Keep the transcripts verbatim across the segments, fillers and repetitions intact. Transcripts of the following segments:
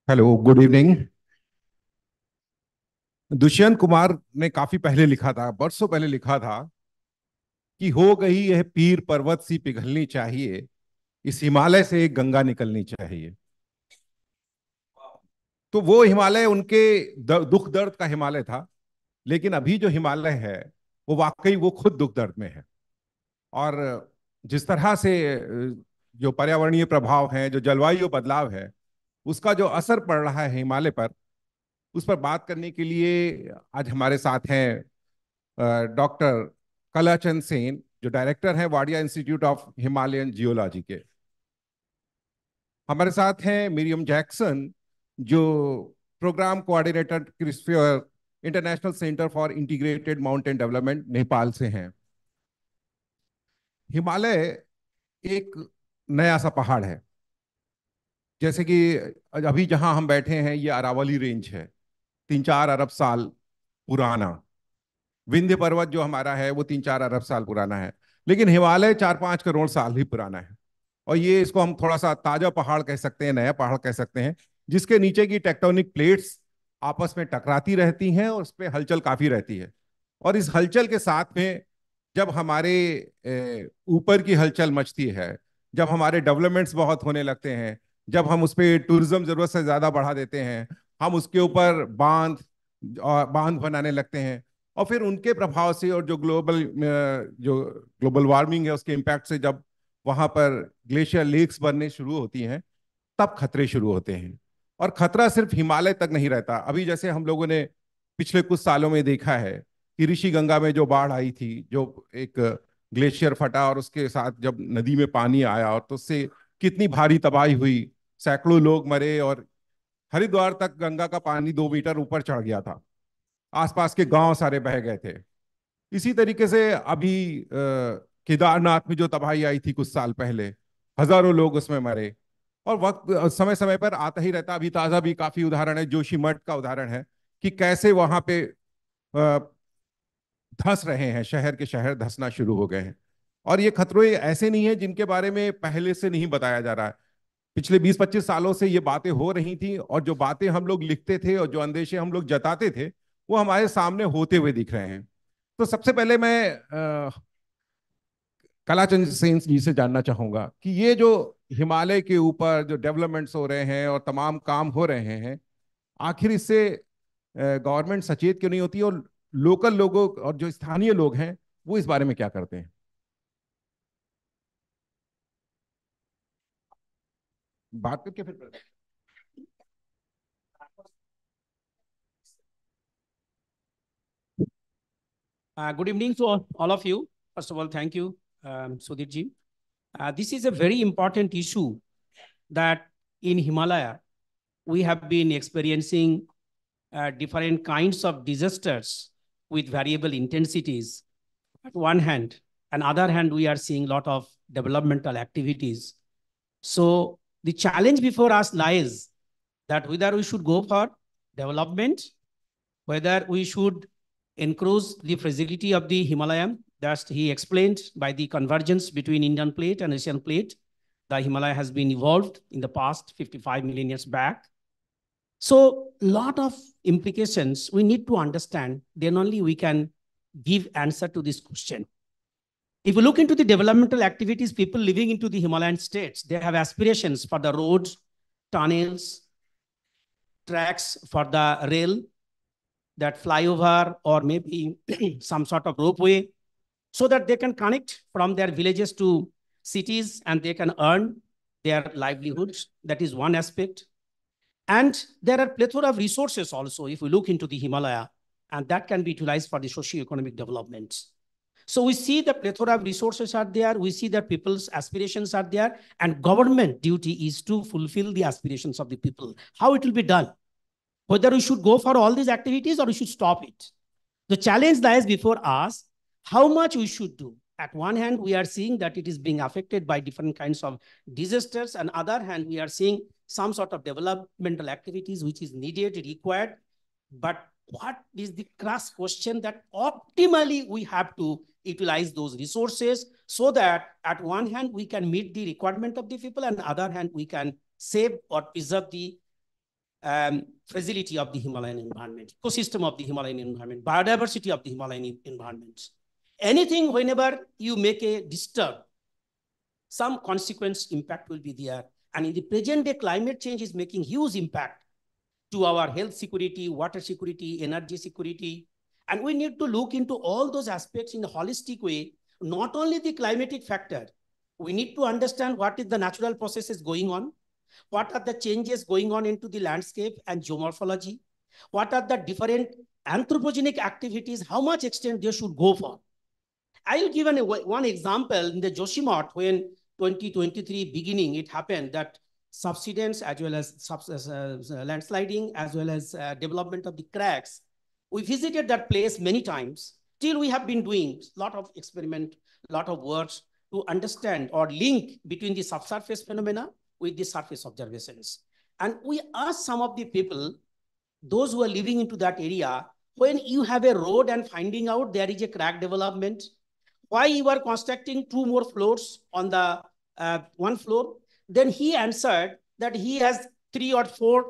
Hello, good evening. Dushyant Kumar ने काफी पहले लिखा था, बरसों पहले लिखा था कि हो गई यह पीर पर्वत सी पिघलनी चाहिए, इस हिमालय से एक गंगा निकलनी चाहिए। तो वो हिमालय उनके द, दुख दर्द का हिमालय था। लेकिन अभी जो हिमालय है वो वाकई वो खुद दुख दर्द में है। और जिस तरह से अ, जो पर्यावरणीय प्रभाव है, जो जलवायु बदलाव है, उसका जो असर पड़ रहा है हिमालय पर, उस पर बात करने के लिए आज हमारे साथ हैं डॉक्टर कलाचंद सेन, जो डायरेक्टर हैं Wadia institute of Himalayan geology के। हमारे साथ हैं मिरियम जैक्सन, जो programme coordinator cryosphere international centre for integrated mountain development, Nepal से हैं। हिमालय एक नया सा पहाड़ है। जैसे कि अभी जहां हम बैठे हैं ये अरावली रेंज है, तीन चार अरब साल पुराना। विंध्य पर्वत जो हमारा है वो तीन चार अरब साल पुराना है। लेकिन हिमालय चार पांच करोड़ साल ही पुराना है। और ये इसको हम थोड़ा सा ताजा पहाड़ कह सकते हैं, नया पहाड़ कह सकते हैं, जिसके नीचे की टेक्टोनिक प्लेट्स आपस में टकराती रहती हैं और उस पर हलचल काफी रहती है। और इस हलचल के साथ में जब हमारे ए, ऊपर की हलचल मचती है, जब हमारे डेवलपमेंट्स बहुत होने लगते हैं, जब हम उस पर टूरिज्म जरूरत से ज्यादा बढ़ा देते हैं, हम उसके ऊपर बांध और बांध बनाने लगते हैं, और फिर उनके प्रभाव से और जो ग्लोबल जो ग्लोबल वार्मिंग है उसके इम्पैक्ट से जब वहां पर ग्लेशियर लेक्स बनने शुरू होती हैं, तब खतरे शुरू होते हैं। और खतरा सिर्फ हिमालय तक नहीं रहता। अभी जैसे हम लोगों ने पिछले कुछ सालों में देखा है कि ऋषि गंगा में जो बाढ़ आई थी, जो एक ग्लेशियर फटा और उसके साथ जब नदी में पानी आया, और तो उससे कितनी भारी तबाही हुई, सैकड़ों लोग मरे, और हरिद्वार तक गंगा का पानी दो मीटर ऊपर चढ़ गया था, आसपास के गांव सारे बह गए थे। इसी तरीके से अभी अ, केदारनाथ में जो तबाही आई थी कुछ साल पहले, हजारों लोग उसमें मरे। और वक्त समय समय पर आता ही रहता। अभी ताजा भी काफी उदाहरण है, जोशीमठ का उदाहरण है कि कैसे वहां पे अ, धंस रहे हैं, शहर के शहर धंसना शुरू हो गए हैं। और ये खतरे ऐसे नहीं है जिनके बारे में पहले से नहीं बताया जा रहा है। पिछले बीस पच्चीस सालों से ये बातें हो रही थी, और जो बातें हम लोग लिखते थे और जो अंदेशे हम लोग जताते थे, वो हमारे सामने होते हुए दिख रहे हैं। तो सबसे पहले मैं अ, कलाचंद सेन जी से जानना चाहूंगा कि ये जो हिमालय के ऊपर जो डेवलपमेंट्स हो रहे हैं और तमाम काम हो रहे हैं, आखिर इससे गवर्नमेंट सचेत क्यों नहीं होती, और लोकल लोगों और जो स्थानीय लोग हैं वो इस बारे में क्या करते हैं? बात करके फिर। Uh, good evening to all, all of you. First of all, thank you, um, Sudhir ji. Uh, this is a very important issue that in Himalaya, we have been experiencing uh, different kinds of disasters with variable intensities. At one hand, on other hand, we are seeing a lot of developmental activities. So the challenge before us lies that whether we should go for development, whether we should increase the fragility of the Himalayan, that he explained by the convergence between Indian plate and Asian plate. The Himalaya has been evolved in the past fifty-five million years back. So a lot of implications we need to understand, then only we can give answer to this question. If you look into the developmental activities, people living into the Himalayan states, they have aspirations for the roads, tunnels, tracks for the rail, that flyover, or maybe some sort of ropeway, so that they can connect from their villages to cities and they can earn their livelihoods. That is one aspect. And there are plethora of resources also, if we look into the Himalaya, and that can be utilized for the socio-economic development. So we see the plethora of resources are there. We see that people's aspirations are there, and government duty is to fulfill the aspirations of the people. How it will be done? Whether we should go for all these activities or we should stop it. The challenge lies before us, how much we should do. At one hand, we are seeing that it is being affected by different kinds of disasters. On the other hand, we are seeing some sort of developmental activities which is needed, required. But what is the crush question that optimally we have to utilize those resources so that at one hand, we can meet the requirement of the people, and on the other hand, we can save or preserve the um, fragility of the Himalayan environment, ecosystem of the Himalayan environment, biodiversity of the Himalayan environment. Anything, whenever you make a disturb, some consequence impact will be there. And in the present day, climate change is making huge impact to our health security, water security, energy security. And we need to look into all those aspects in a holistic way, not only the climatic factor. We need to understand what is the natural processes going on, what are the changes going on into the landscape and geomorphology, what are the different anthropogenic activities, how much extent they should go for. I'll give an, one example in the Joshimath when twenty twenty-three beginning, it happened that subsidence as well as subs uh, landsliding as well as uh, development of the cracks. We visited that place many times. Still we have been doing a lot of experiment, a lot of works to understand or link between the subsurface phenomena with the surface observations. And we asked some of the people, those who are living into that area, when you have a road and finding out there is a crack development, why you are constructing two more floors on the uh, one floor? Then he answered that he has three or four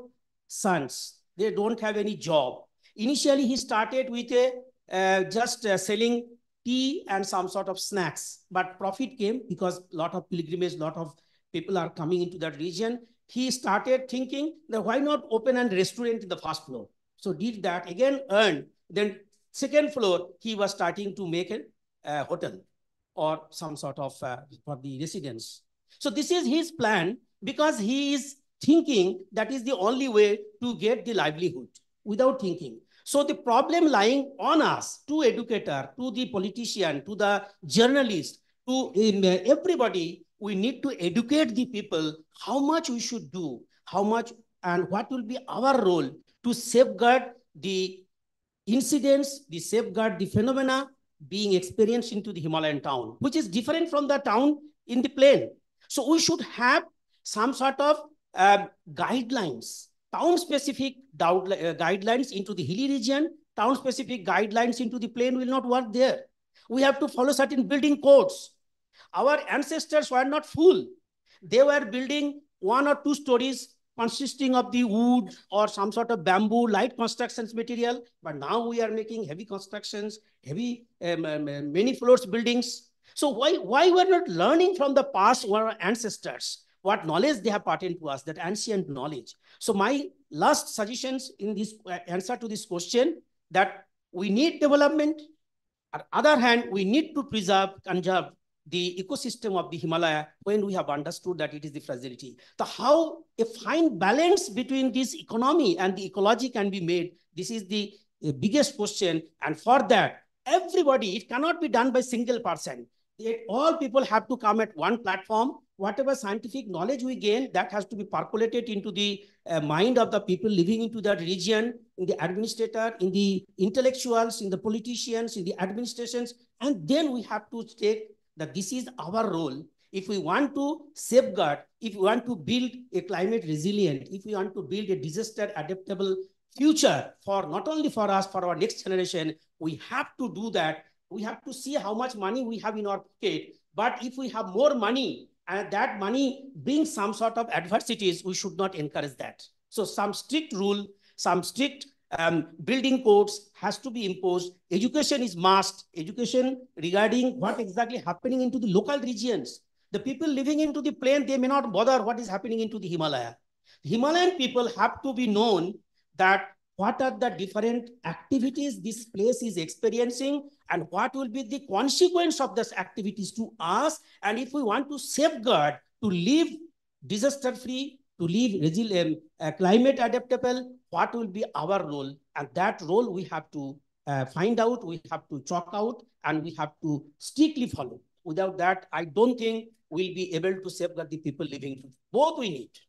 sons. They don't have any job. Initially, he started with a uh, just uh, selling tea and some sort of snacks, but profit came because a lot of pilgrimage, a lot of people are coming into that region. He started thinking that why not open a restaurant in the first floor? So did that, again earned. Then second floor, he was starting to make a uh, hotel or some sort of uh, for the residents. So this is his plan because he is thinking that is the only way to get the livelihood without thinking. So the problem lying on us, to educator, to the politician, to the journalist, to um, everybody, we need to educate the people how much we should do, how much and what will be our role to safeguard the incidents, the safeguard the phenomena being experienced into the Himalayan town, which is different from the town in the plain. So we should have some sort of uh, guidelines, town-specific uh, guidelines into the hilly region, town-specific guidelines into the plain will not work there. We have to follow certain building codes. Our ancestors were not fool. They were building one or two stories consisting of the wood or some sort of bamboo, light constructions material. But now we are making heavy constructions, heavy, um, um, many floors buildings. So why, why we're not learning from the past or our ancestors, what knowledge they have patented to us, that ancient knowledge. So my last suggestions in this uh, answer to this question, that we need development. On the other hand, we need to preserve, conserve the ecosystem of the Himalaya when we have understood that it is the fragility. So how a fine balance between this economy and the ecology can be made, this is the, the biggest question. And for that, everybody, it cannot be done by single person. It, all people have to come at one platform. Whatever scientific knowledge we gain, that has to be percolated into the uh, mind of the people living into that region, in the administrator, in the intellectuals, in the politicians, in the administrations. And then we have to take that this is our role. If we want to safeguard, if we want to build a climate resilient, if we want to build a disaster adaptable future for not only for us, for our next generation, we have to do that. We have to see how much money we have in our pocket. But if we have more money and that money brings some sort of adversities, we should not encourage that. So some strict rule, some strict Um, building codes has to be imposed. Education is must. Education regarding what exactly happening into the local regions. The people living into the plain, they may not bother what is happening into the Himalaya. Himalayan people have to be known that what are the different activities this place is experiencing and what will be the consequence of those activities to us. And if we want to safeguard, to live disaster-free, to live resilient, uh, climate adaptable, what will be our role? And that role we have to uh, find out, we have to chalk out, and we have to strictly follow. Without that, I don't think we'll be able to safeguard the people living. Both we need.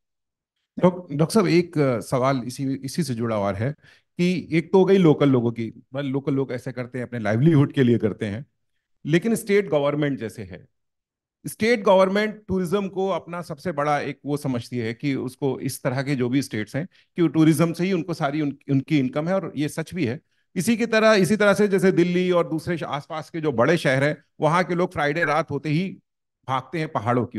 Doctor साहब, एक अ, सवाल इसी इसी से जुड़ा हुआ है कि एक तो हो गई लोकल लोगों की, मतलब लोकल लोग ऐसे करते हैं, अपने लाइवलीहुड के लिए करते हैं, लेकिन स्टेट गवर्नमेंट जैसे है, स्टेट गवर्नमेंट टूरिज्म को अपना सबसे बड़ा एक वो समझती है कि उसको इस तरह के जो भी स्टेट्स हैं कि टूरिज्म से ही उनको सारी उन, उनकी इनकम है, और ये सच भी है। इसी की तरह इसी तरह से जैसे दिल्ली और दूसरे आसपास के जो बड़े शहर हैं, वहां के लोग फ्राइडे रात होते ही भागते हैं पहाड़ों की ओर।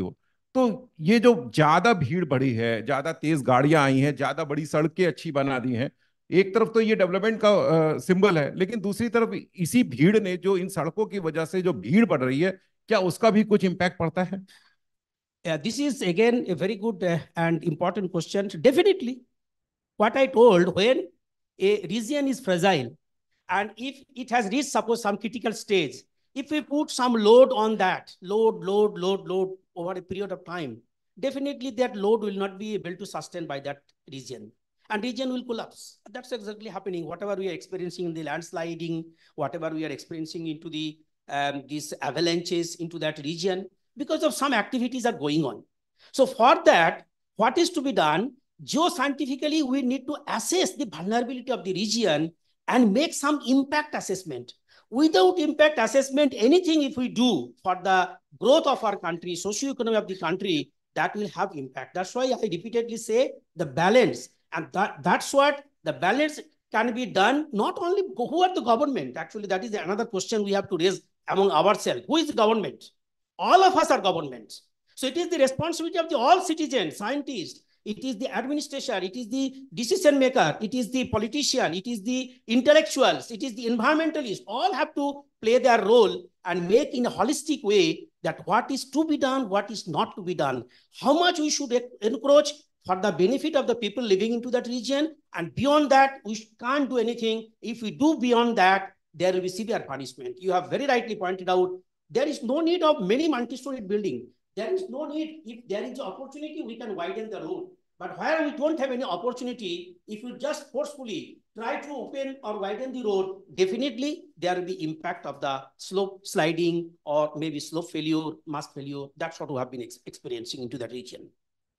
तो ये जो ज्यादा भीड़ बढ़ी है, ज्यादा तेज गाड़ियां आई हैं, ज्यादा बड़ी सड़कें अच्छी बना दी हैं, एक तरफ तो ये डेवलपमेंट का सिंबल है, लेकिन दूसरी तरफ इसी भीड़ ने, जो इन सड़कों की वजह से जो भीड़ बढ़ रही है, क्या उसका भी कुछ इम्पैक्ट पड़ता है? Yeah, this is again a very good uh, and important question. Definitely, what I told, when a region is fragile and if it has reached, suppose, some critical stage, if we put some load on that, load, load, load, load over a period of time, definitely that load will not be able to sustain by that region. And region will collapse. That's exactly happening. Whatever we are experiencing in the landsliding, whatever we are experiencing into the um, these avalanches into that region, because of some activities are going on. So for that, what is to be done? Geoscientifically, we need to assess the vulnerability of the region and make some impact assessment. Without impact assessment, anything if we do for the growth of our country, socio-economy of the country, that will have impact. That's why I repeatedly say the balance. And that, that's what the balance can be done, not only who are the government. Actually, that is another question we have to raise among ourselves. Who is the government? All of us are governments. So it is the responsibility of the all citizens, scientists, it is the administration, it is the decision maker, it is the politician, it is the intellectuals, it is the environmentalists, all have to play their role and make in a holistic way that what is to be done, what is not to be done, how much we should encroach for the benefit of the people living into that region, and beyond that, we can't do anything. If we do beyond that, there will be severe punishment. You have very rightly pointed out, there is no need of many multi-story building. There is no need. If there is an opportunity, we can widen the road. But where we don't have any opportunity, if you just forcefully try to open or widen the road, definitely there will be impact of the slope sliding or maybe slope failure, mass failure. That's what we have been ex experiencing into that region.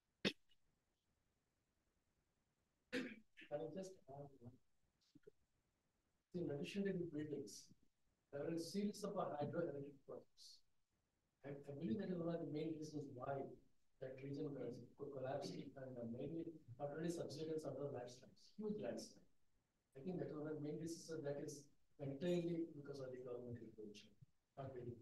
In addition to the buildings, there are a series of hydroelectric projects. I, I believe that is one of the main reasons why that region could collapse and uh, maybe not only subsidence other landslides, huge landslides. I think that is one of the main reasons that is entirely because of the government intervention. Not really.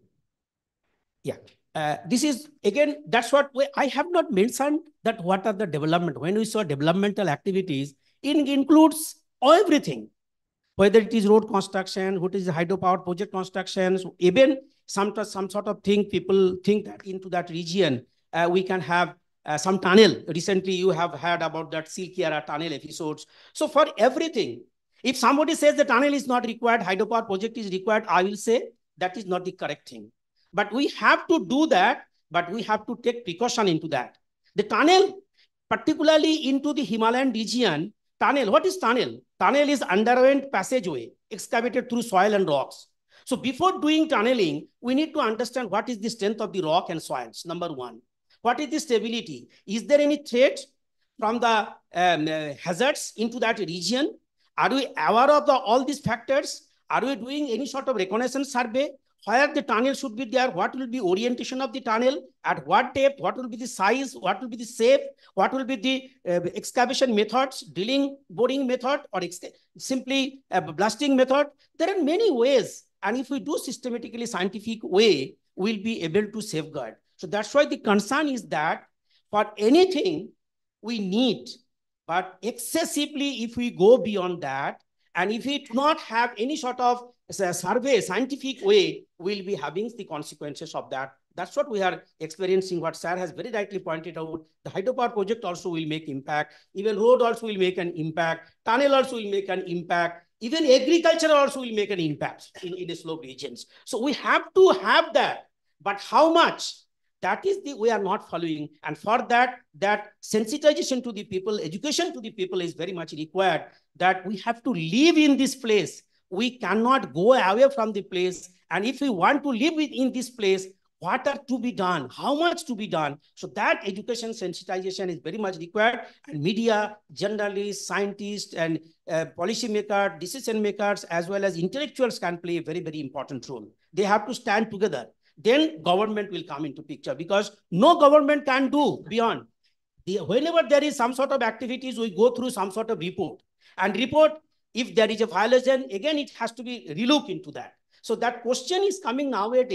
Yeah, uh, this is again, that's what we, I have not mentioned that what are the development. When we saw developmental activities, it includes everything. Whether it is road construction, what is the hydropower project constructions, even some, some sort of thing people think that into that region, uh, we can have uh, some tunnel. Recently, you have heard about that Silkiara tunnel episodes. So for everything, if somebody says the tunnel is not required, hydropower project is required, I will say that is not the correct thing. But we have to do that, but we have to take precaution into that. The tunnel, particularly into the Himalayan region, tunnel, what is tunnel? Tunnel is underwent passageway excavated through soil and rocks. So before doing tunneling, we need to understand what is the strength of the rock and soils, number one. What is the stability? Is there any threat from the um, uh, hazards into that region? Are we aware of the, all these factors? Are we doing any sort of reconnaissance survey? Where the tunnel should be there, what will be orientation of the tunnel, at what depth, what will be the size, what will be the shape, what will be the uh, excavation methods, drilling, boring method, or simply a blasting method. There are many ways. And if we do systematically scientific way, we'll be able to safeguard. So that's why the concern is that for anything we need, but excessively if we go beyond that, and if we do not have any sort of survey, scientific way, we'll be having the consequences of that. That's what we are experiencing, what Sir has very rightly pointed out. The hydropower project also will make impact. Even road also will make an impact. Tunnel also will make an impact. Even agriculture also will make an impact in, in the slope regions. So we have to have that. But how much? That is the we are not following. And for that, that sensitization to the people, education to the people is very much required, that we have to live in this place. We cannot go away from the place. And if we want to live within this place, what are to be done? How much to be done? So that education sensitization is very much required. And media, journalists, scientists, and uh, policy makers, decision makers, as well as intellectuals can play a very, very important role. They have to stand together. Then government will come into picture, because no government can do beyond. The, whenever there is some sort of activities, we go through some sort of report. And report, if there is a violation, again, it has to be relooked into that. So that question is coming nowadays,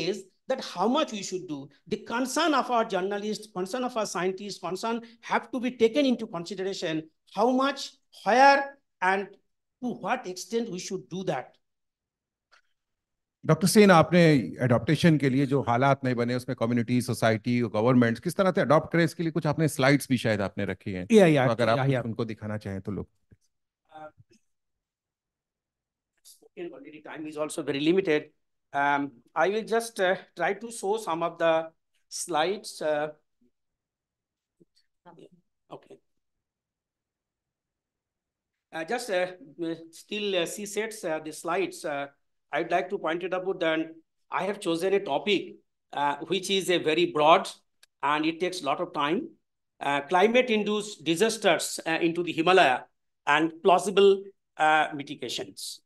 that how much we should do. The concern of our journalists, concern of our scientists, concern have to be taken into consideration, how much, where, and to what extent we should do that. Doctor Sen, आपने adaptation के लिए जो हालात नहीं बने उसमें community, society, governments किस तरह से अडॉप्ट करें, इसके लिए कुछ आपने स्लाइड्स भी शायद आपने रखी हैं। yeah, yeah, तो अगर आप yeah, कुछ yeah. उनको दिखाना चाहें तो लोग। Uh, already time is also very limited. Um, I will just uh, try to show some of the slides. Uh, okay. Uh, just uh, still uh, see sets uh, the slides. Uh, I'd like to point it out that I have chosen a topic uh, which is a very broad and it takes a lot of time. Uh, climate-induced disasters uh, into the Himalaya and plausible uh, mitigations.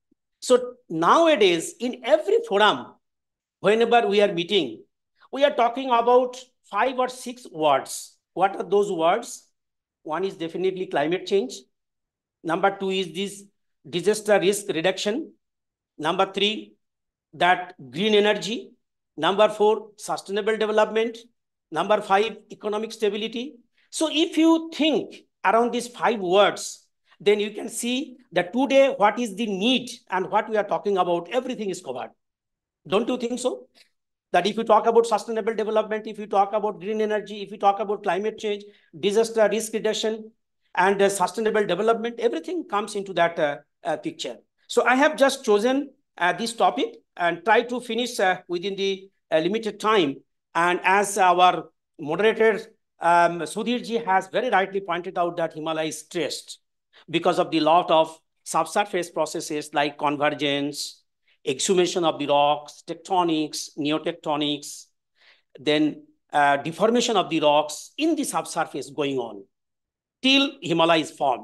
So nowadays, in every forum, whenever we are meeting, we are talking about five or six words. What are those words? One is definitely climate change. Number two is this disaster risk reduction. Number three, that green energy. Number four, sustainable development. Number five, economic stability. So if you think around these five words, then you can see that today what is the need and what we are talking about, everything is covered. Don't you think so? That if you talk about sustainable development, if you talk about green energy, if you talk about climate change, disaster risk reduction, and uh, sustainable development, everything comes into that uh, uh, picture. So I have just chosen uh, this topic and try to finish uh, within the uh, limited time. And as our moderator, um, Sudhirji has very rightly pointed out that Himalaya is stressed because of the lot of subsurface processes like convergence, exhumation of the rocks, tectonics, neotectonics, then uh, deformation of the rocks in the subsurface going on till Himalaya is formed.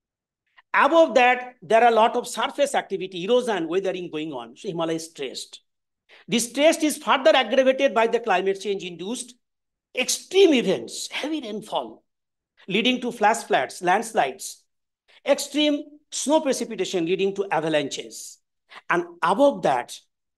Above that, there are a lot of surface activity, erosion, weathering going on. So Himalaya is stressed. This stress is further aggravated by the climate change induced extreme events, heavy rainfall, leading to flash floods, landslides, extreme snow precipitation leading to avalanches. And above that,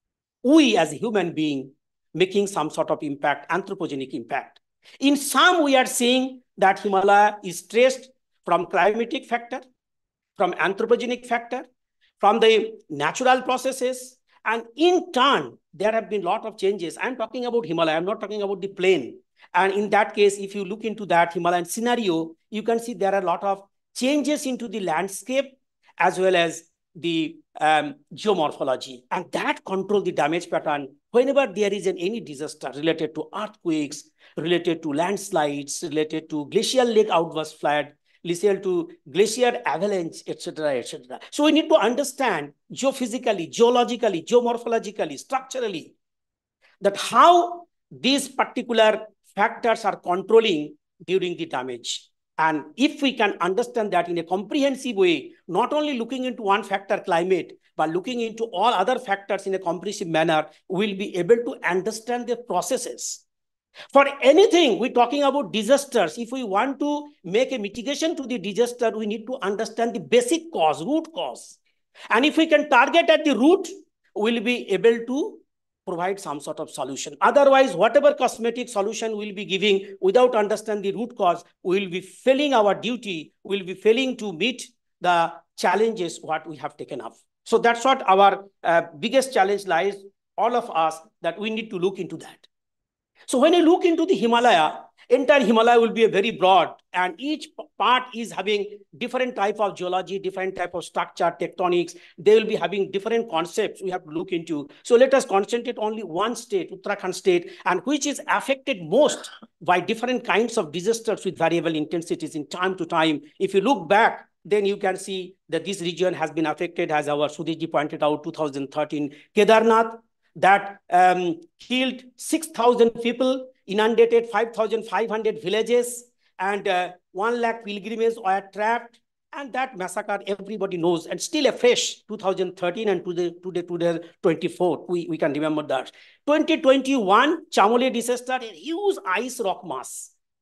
we as a human being making some sort of impact, anthropogenic impact. In some, we are seeing that Himalaya is stressed from climatic factor, from anthropogenic factor, from the natural processes, and in turn, there have been a lot of changes. I'm talking about Himalaya, I'm not talking about the plain. And in that case, if you look into that Himalayan scenario, you can see there are a lot of changes into the landscape as well as the um, geomorphology, and that control the damage pattern whenever there is an, any disaster related to earthquakes, related to landslides, related to glacial lake outburst flood, related to glacier avalanche, et cetera, et cetera. So we need to understand geophysically, geologically, geomorphologically, structurally, that how these particular factors are controlling during the damage. And if we can understand that in a comprehensive way, not only looking into one factor, climate, but looking into all other factors in a comprehensive manner, we'll be able to understand the processes. For anything, we're talking about disasters. If we want to make a mitigation to the disaster, we need to understand the basic cause, root cause. And if we can target at the root, we'll be able to provide some sort of solution. Otherwise, whatever cosmetic solution we'll be giving without understanding the root cause, we'll be failing our duty, we'll be failing to meet the challenges what we have taken up. So that's what our uh, biggest challenge lies, all of us, that we need to look into that. So when you look into the Himalaya, entire Himalaya will be a very broad, and each part is having different type of geology, different type of structure, tectonics. They will be having different concepts we have to look into. So let us concentrate only one state, Uttarakhand state, and which is affected most by different kinds of disasters with variable intensities in time to time. If you look back, then you can see that this region has been affected, as our Sudhirji pointed out, two thousand thirteen, Kedarnath, that um, killed six thousand people, inundated five thousand five hundred villages, and uh, one lakh pilgrims were trapped. And that massacre, everybody knows, and still afresh, two thousand thirteen and today, today, today, twenty-four, we, we can remember that. twenty twenty-one, Chamole disaster, a huge ice rock mass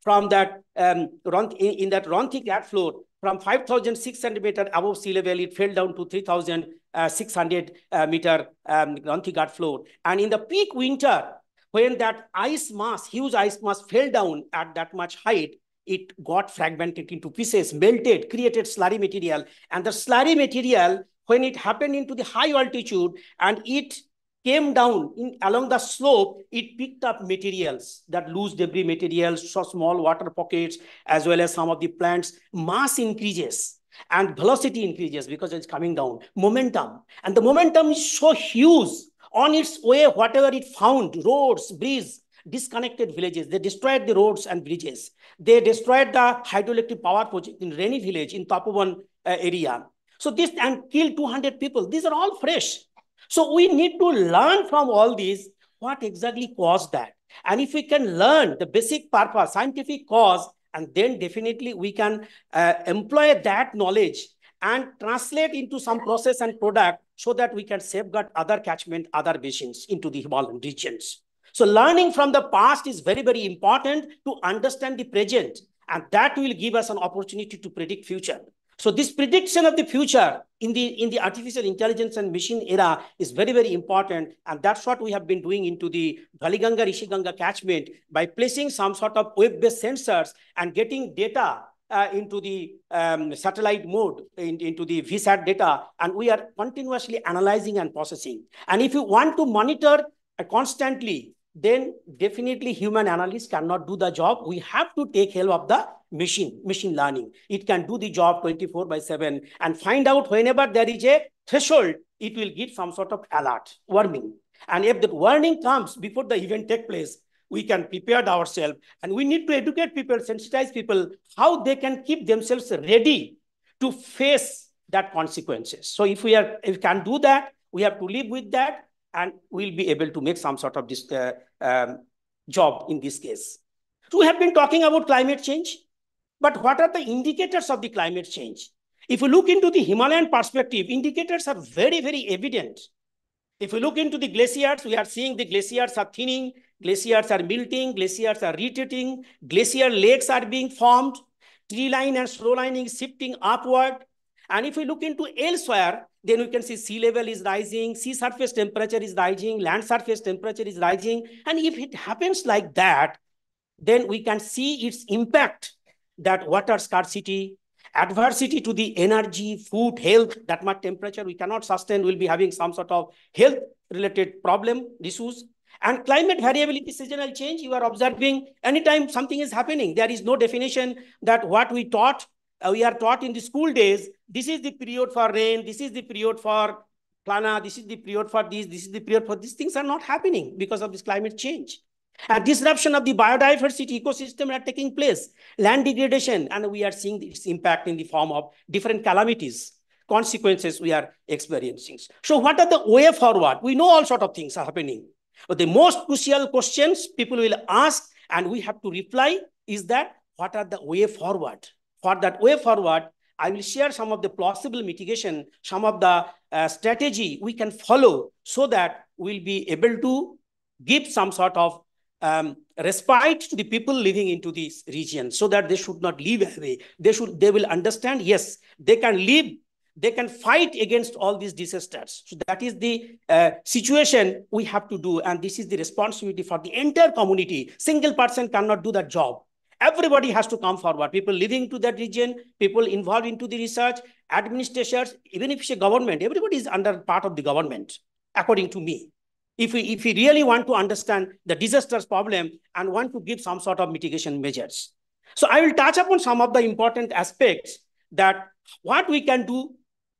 from that um, in, in that Ronthi gap floor, from five thousand six hundred meter above sea level, it fell down to three thousand six hundred uh, meter um, Ronthi gap floor. And in the peak winter, when that ice mass, huge ice mass fell down at that much height, it got fragmented into pieces, melted, created slurry material. And the slurry material, when it happened into the high altitude and it came down in, along the slope, it picked up materials, that loose debris materials, so small water pockets, as well as some of the plants. Mass increases and velocity increases because it's coming down. Momentum. And the momentum is so huge. On its way, whatever it found, roads, bridges, disconnected villages. They destroyed the roads and bridges. They destroyed the hydroelectric power project in Reni village in Tapovan uh, area. So this and killed two hundred people. These are all fresh. So we need to learn from all these what exactly caused that. And if we can learn the basic purpose, scientific cause, and then definitely we can uh, employ that knowledge and translate into some process and product so that we can safeguard other catchment, other basins into the Himalayan regions. So learning from the past is very, very important to understand the present, and that will give us an opportunity to predict future. So this prediction of the future in the, in the artificial intelligence and machine era is very, very important. And that's what we have been doing into the Dhaliganga, Rishiganga catchment by placing some sort of web-based sensors and getting data uh, into the um, satellite mode, in, into the V SAT data. And we are continuously analyzing and processing. And if you want to monitor uh, constantly, then definitely human analysts cannot do the job. We have to take help of the machine, machine learning. It can do the job twenty-four by seven and find out whenever there is a threshold, it will give some sort of alert, warning. And if the warning comes before the event takes place, we can prepare ourselves. And we need to educate people, sensitize people, how they can keep themselves ready to face that consequences. So if we, are, if we can do that, we have to live with that, and we'll be able to make some sort of this uh, um, job in this case. So we have been talking about climate change, but what are the indicators of the climate change? If you look into the Himalayan perspective, indicators are very, very evident. If you look into the glaciers, we are seeing the glaciers are thinning, glaciers are melting, glaciers are retreating, glacier lakes are being formed, tree line and slow line is shifting upward. And if we look into elsewhere, then we can see sea level is rising, sea surface temperature is rising, land surface temperature is rising. And if it happens like that, then we can see its impact, that water scarcity, adversity to the energy, food, health, that much temperature we cannot sustain, we'll be having some sort of health related problem, issues. And climate variability, seasonal change, you are observing anytime something is happening. There is no definition that what we taught, uh, we are taught in the school days, this is the period for rain, this is the period for plana, this is the period for this, this is the period for these things are not happening because of this climate change. And disruption of the biodiversity ecosystem are taking place, land degradation, and we are seeing its impact in the form of different calamities, consequences we are experiencing. So what are the way forward? We know all sorts of things are happening. But the most crucial questions people will ask and we have to reply is that what are the way forward? For that way forward, I will share some of the plausible mitigation, some of the uh, strategy we can follow so that we'll be able to give some sort of um, respite to the people living into this region so that they should not live away. They should, they will understand, yes, they can live, they can fight against all these disasters. So that is the uh, situation we have to do. And this is the responsibility for the entire community. Single person cannot do that job. Everybody has to come forward. People living to that region, people involved into the research, administrators, even if it's a government, everybody is under part of the government, according to me. If we, if we really want to understand the disasters problem and want to give some sort of mitigation measures. So I will touch upon some of the important aspects that what we can do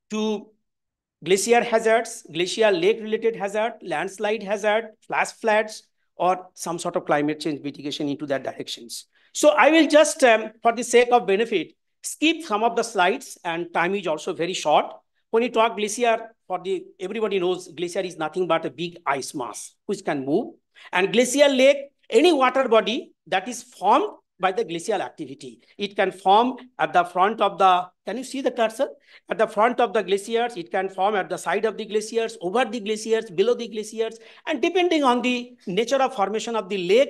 to glacier hazards, glacial lake related hazard, landslide hazard, flash floods, or some sort of climate change mitigation into that directions. So I will just, um, for the sake of benefit, skip some of the slides, and time is also very short. When you talk glacier, for the everybody knows glacier is nothing but a big ice mass which can move. And glacial lake, any water body that is formed by the glacial activity. It can form at the front of the, can you see the cursor? At the front of the glaciers, it can form at the side of the glaciers, over the glaciers, below the glaciers. And depending on the nature of formation of the lake,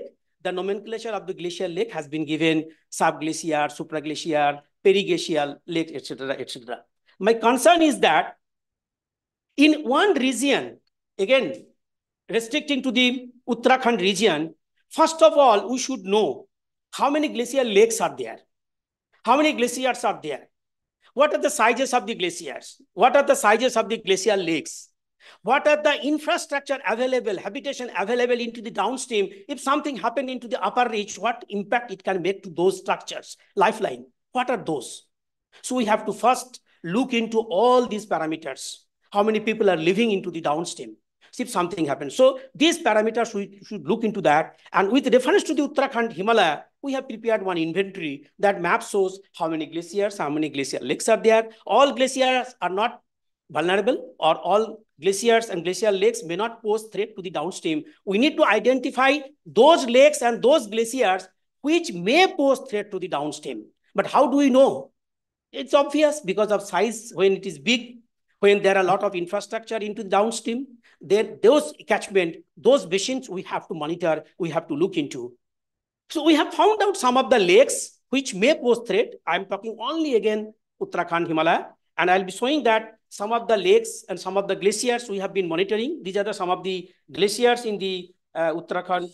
the nomenclature of the glacial lake has been given: subglacier, supraglacier, periglacial lake, et cetera, et cetera. My concern is that in one region, again, restricting to the Uttarakhand region, first of all, we should know how many glacial lakes are there, how many glaciers are there, what are the sizes of the glaciers, what are the sizes of the glacial lakes, what are the infrastructure available, habitation available into the downstream. If something happened into the upper reach, what impact it can make to those structures, lifeline, what are those? So we have to first look into all these parameters. How many people are living into the downstream? See if something happens. So these parameters, we should look into that. And with reference to the Uttarakhand Himalaya, we have prepared one inventory. That map shows how many glaciers, how many glacial lakes are there. All glaciers are not vulnerable, or all glaciers and glacial lakes may not pose threat to the downstream. We need to identify those lakes and those glaciers which may pose threat to the downstream. But how do we know? It's obvious because of size. When it is big, when there are a lot of infrastructure into the downstream, there, those catchment, those basins we have to monitor, we have to look into. So we have found out some of the lakes which may pose threat. I'm talking only again Uttarakhand Himalaya, and I'll be showing that some of the lakes and some of the glaciers we have been monitoring. These are the, some of the glaciers in the uh, Uttarakhand.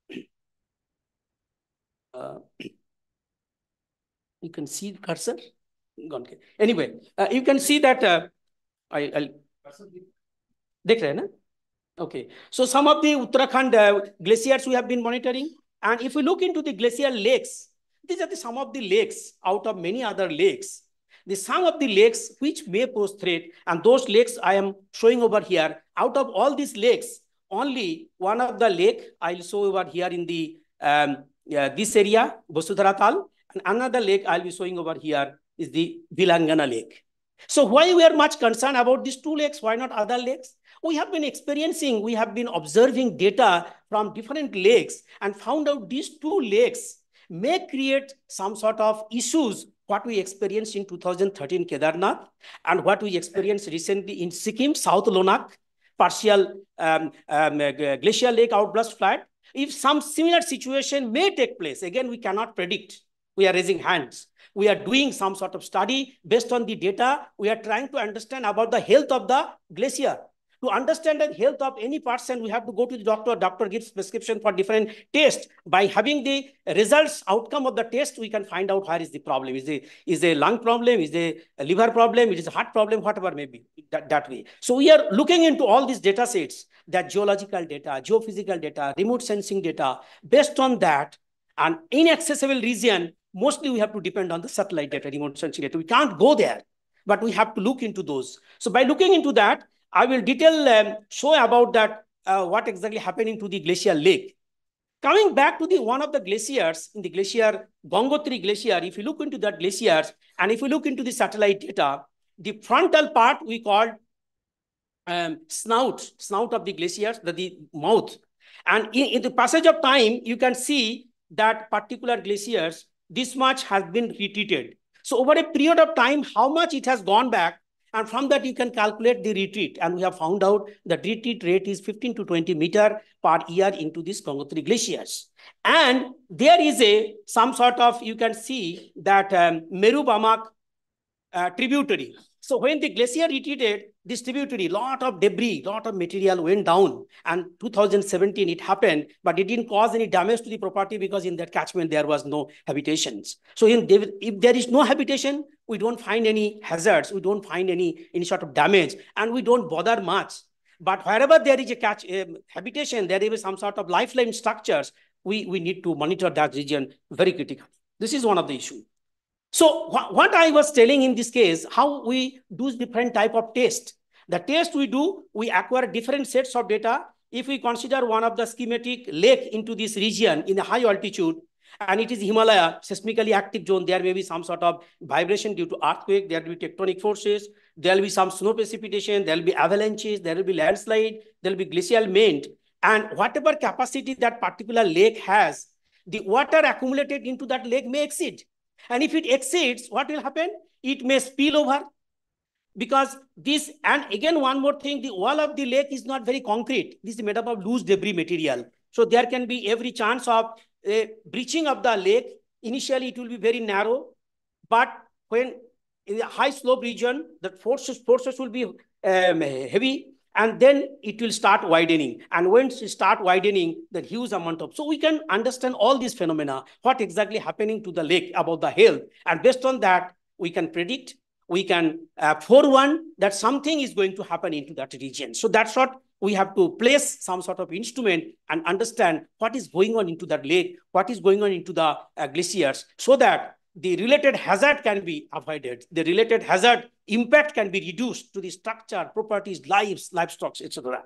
Uh, you can see the cursor. Okay. Anyway, uh, you can see that uh, I, I'll dekh rahe na? Okay. So some of the Uttarakhand uh, glaciers we have been monitoring. And if we look into the glacial lakes, these are the some of the lakes out of many other lakes. The some of the lakes which may pose threat, and those lakes I am showing over here. Out of all these lakes, only one of the lake I'll show over here in the um, yeah, this area, Vasudhara Tal, and another lake I'll be showing over here is the Vilangana Lake. So why we are much concerned about these two lakes? Why not other lakes? We have been experiencing, we have been observing data from different lakes and found out these two lakes may create some sort of issues, what we experienced in two thousand thirteen Kedarnath and what we experienced recently in Sikkim, South Lonak, partial um, um, glacial lake outburst flood. If some similar situation may take place, again, we cannot predict. We are raising hands. We are doing some sort of study based on the data. We are trying to understand about the health of the glacier. To understand the health of any person, we have to go to the doctor. Doctor gives prescription for different tests. By having the results, outcome of the test, we can find out where is the problem. Is it is a lung problem? Is it a liver problem? It is a heart problem? Whatever may be, that, that way. So we are looking into all these data sets, that geological data, geophysical data, remote sensing data. Based on that, an inaccessible region, mostly we have to depend on the satellite data, remote sensing data. We can't go there, but we have to look into those. So by looking into that, I will detail um, show about that, uh, what exactly happening to the glacial lake. Coming back to the one of the glaciers, in the glacier, Gangotri Glacier, if you look into that glaciers, and if you look into the satellite data, the frontal part we called um, snout, snout of the glaciers, the, the mouth. And in, in the passage of time, you can see that particular glaciers, this much has been retreated. So over a period of time, how much it has gone back, and from that you can calculate the retreat. And we have found out that retreat rate is fifteen to twenty meter per year into these Gangotri glaciers. And there is a some sort of, you can see that um, Meru Bamak uh, tributary. So when the glacier retreated, this tributary, lot of debris, lot of material went down. And two thousand seventeen it happened, but it didn't cause any damage to the property because in that catchment there was no habitations. So in, if there is no habitation, we don't find any hazards, we don't find any, any sort of damage, and we don't bother much. But wherever there is a catch uh, habitation, there is some sort of lifeline structures, we, we need to monitor that region very critically. This is one of the issues. So wh what I was telling in this case, how we do different type of test. The test we do, we acquire different sets of data. If we consider one of the schematic lake into this region in a high altitude, and it is Himalaya, seismically active zone, there may be some sort of vibration due to earthquake, there will be tectonic forces, there will be some snow precipitation, there will be avalanches, there will be landslide, there will be glacial melt. And whatever capacity that particular lake has, the water accumulated into that lake may exceed. And if it exceeds, what will happen? It may spill over. Because this, and again, one more thing, the wall of the lake is not very concrete. This is made up of loose debris material. So there can be every chance of a breaching of the lake, initially it will be very narrow, but when in the high slope region, the forces, forces will be um, heavy, and then it will start widening. And when it start widening, the huge amount of, so we can understand all these phenomena, what exactly happening to the lake, about the health. And based on that, we can predict, we can uh, forewarn that something is going to happen into that region. So that's what we have to place some sort of instrument and understand what is going on into that lake, what is going on into the uh, glaciers, so that the related hazard can be avoided, the related hazard impact can be reduced to the structure, properties, lives, livestock, et cetera.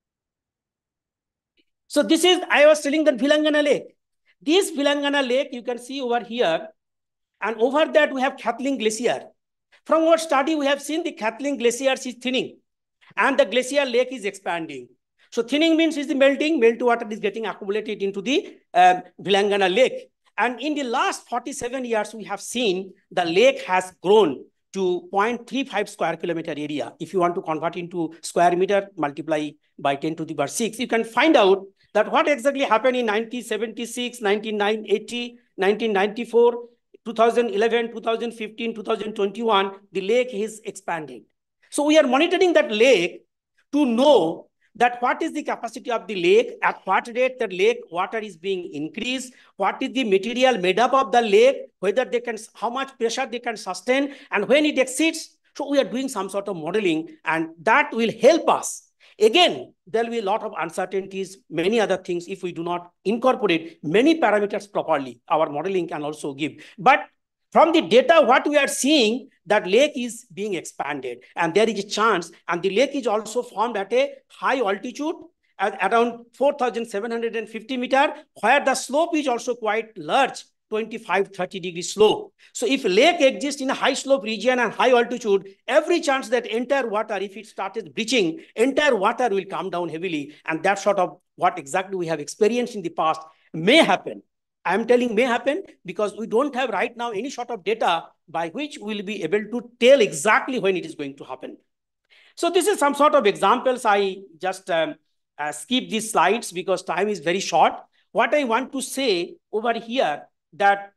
So this is, I was telling that Vilangana Lake. This Vilangana Lake, you can see over here, and over that we have Kathleen Glacier. From our study, we have seen the Kathleen Glacier is thinning, and the glacier lake is expanding. So thinning means is the melting, meltwater is getting accumulated into the um, Vilangana Lake. And in the last forty-seven years, we have seen the lake has grown to zero point three five square kilometer area. If you want to convert into square meter, multiply by ten to the power six, you can find out that what exactly happened in nineteen seventy-six, nineteen eighty, nineteen ninety-four, two thousand eleven, two thousand fifteen, two thousand twenty-one, the lake is expanding. So we are monitoring that lake to know that what is the capacity of the lake, at what rate the lake water is being increased, what is the material made up of the lake, whether they can, how much pressure they can sustain, and when it exceeds. So we are doing some sort of modeling, and that will help us. Again, there will be a lot of uncertainties, many other things. If we do not incorporate many parameters properly, our modeling can also give. But from the data, what we are seeing, that lake is being expanded, and there is a chance, and the lake is also formed at a high altitude, at around four thousand seven hundred fifty meters, where the slope is also quite large, twenty-five, thirty degree slope. So if lake exists in a high slope region and high altitude, every chance that entire water, if it started breaching, entire water will come down heavily. And that's sort of what exactly we have experienced in the past may happen. I'm telling may happen because we don't have right now any sort of data by which we'll be able to tell exactly when it is going to happen. So this is some sort of examples. I just um, uh, skip these slides because time is very short. What I want to say over here, that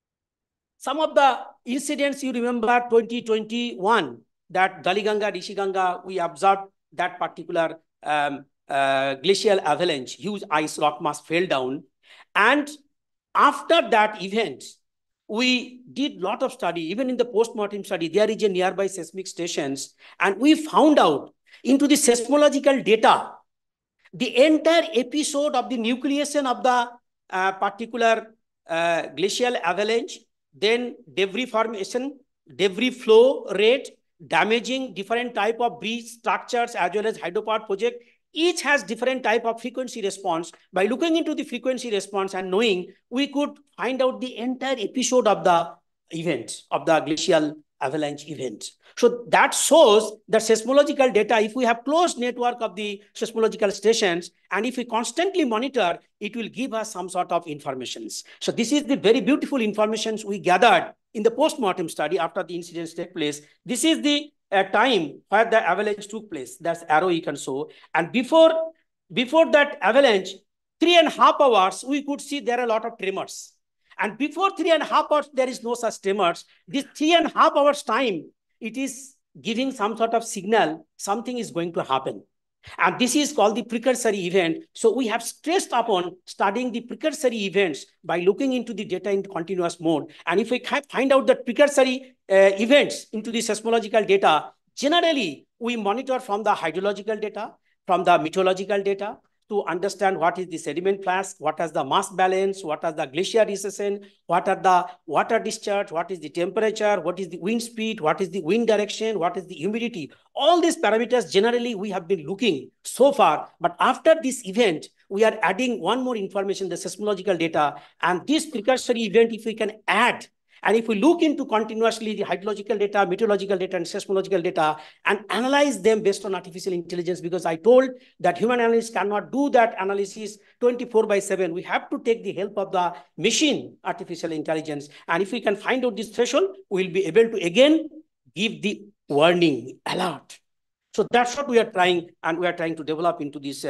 some of the incidents you remember twenty twenty-one, that Daliganga, Rishiganga, we observed that particular um, uh, glacial avalanche, huge ice rock mass fell down. And after that event, we did a lot of study, even in the post-mortem study, there is a nearby seismic stations, and we found out into the seismological data, the entire episode of the nucleation of the uh, particular uh, glacial avalanche, then debris formation, debris flow rate, damaging different type of breach structures as well as hydropower project, each has different type of frequency response. By looking into the frequency response and knowing, we could find out the entire episode of the event, of the glacial avalanche event. So that shows the seismological data. If we have closed network of the seismological stations, and if we constantly monitor, it will give us some sort of informations. So this is the very beautiful information we gathered in the post-mortem study after the incidents take place. This is the uh, time where the avalanche took place. That's arrow you can show. And before, before that avalanche, three and a half hours, we could see there are a lot of tremors. And before three and a half hours, there is no such tremors. This three and a half hours time, it is giving some sort of signal, something is going to happen. And this is called the precursory event. So we have stressed upon studying the precursory events by looking into the data in continuous mode. And if we find out that precursory uh, events into the seismological data, generally we monitor from the hydrological data, from the meteorological data, to understand what is the sediment flask, what is the mass balance, what is the glacier recession, what are the water discharge, what is the temperature, what is the wind speed, what is the wind direction, what is the humidity. All these parameters generally we have been looking so far, but after this event, we are adding one more information, the seismological data, and this precursory event, if we can add, and if we look into continuously the hydrological data, meteorological data, and seismological data, and analyze them based on artificial intelligence, because I told that human analysts cannot do that analysis twenty-four by seven. We have to take the help of the machine artificial intelligence. And if we can find out this threshold, we'll be able to again give the warning alert. So that's what we are trying, and we are trying to develop into this uh,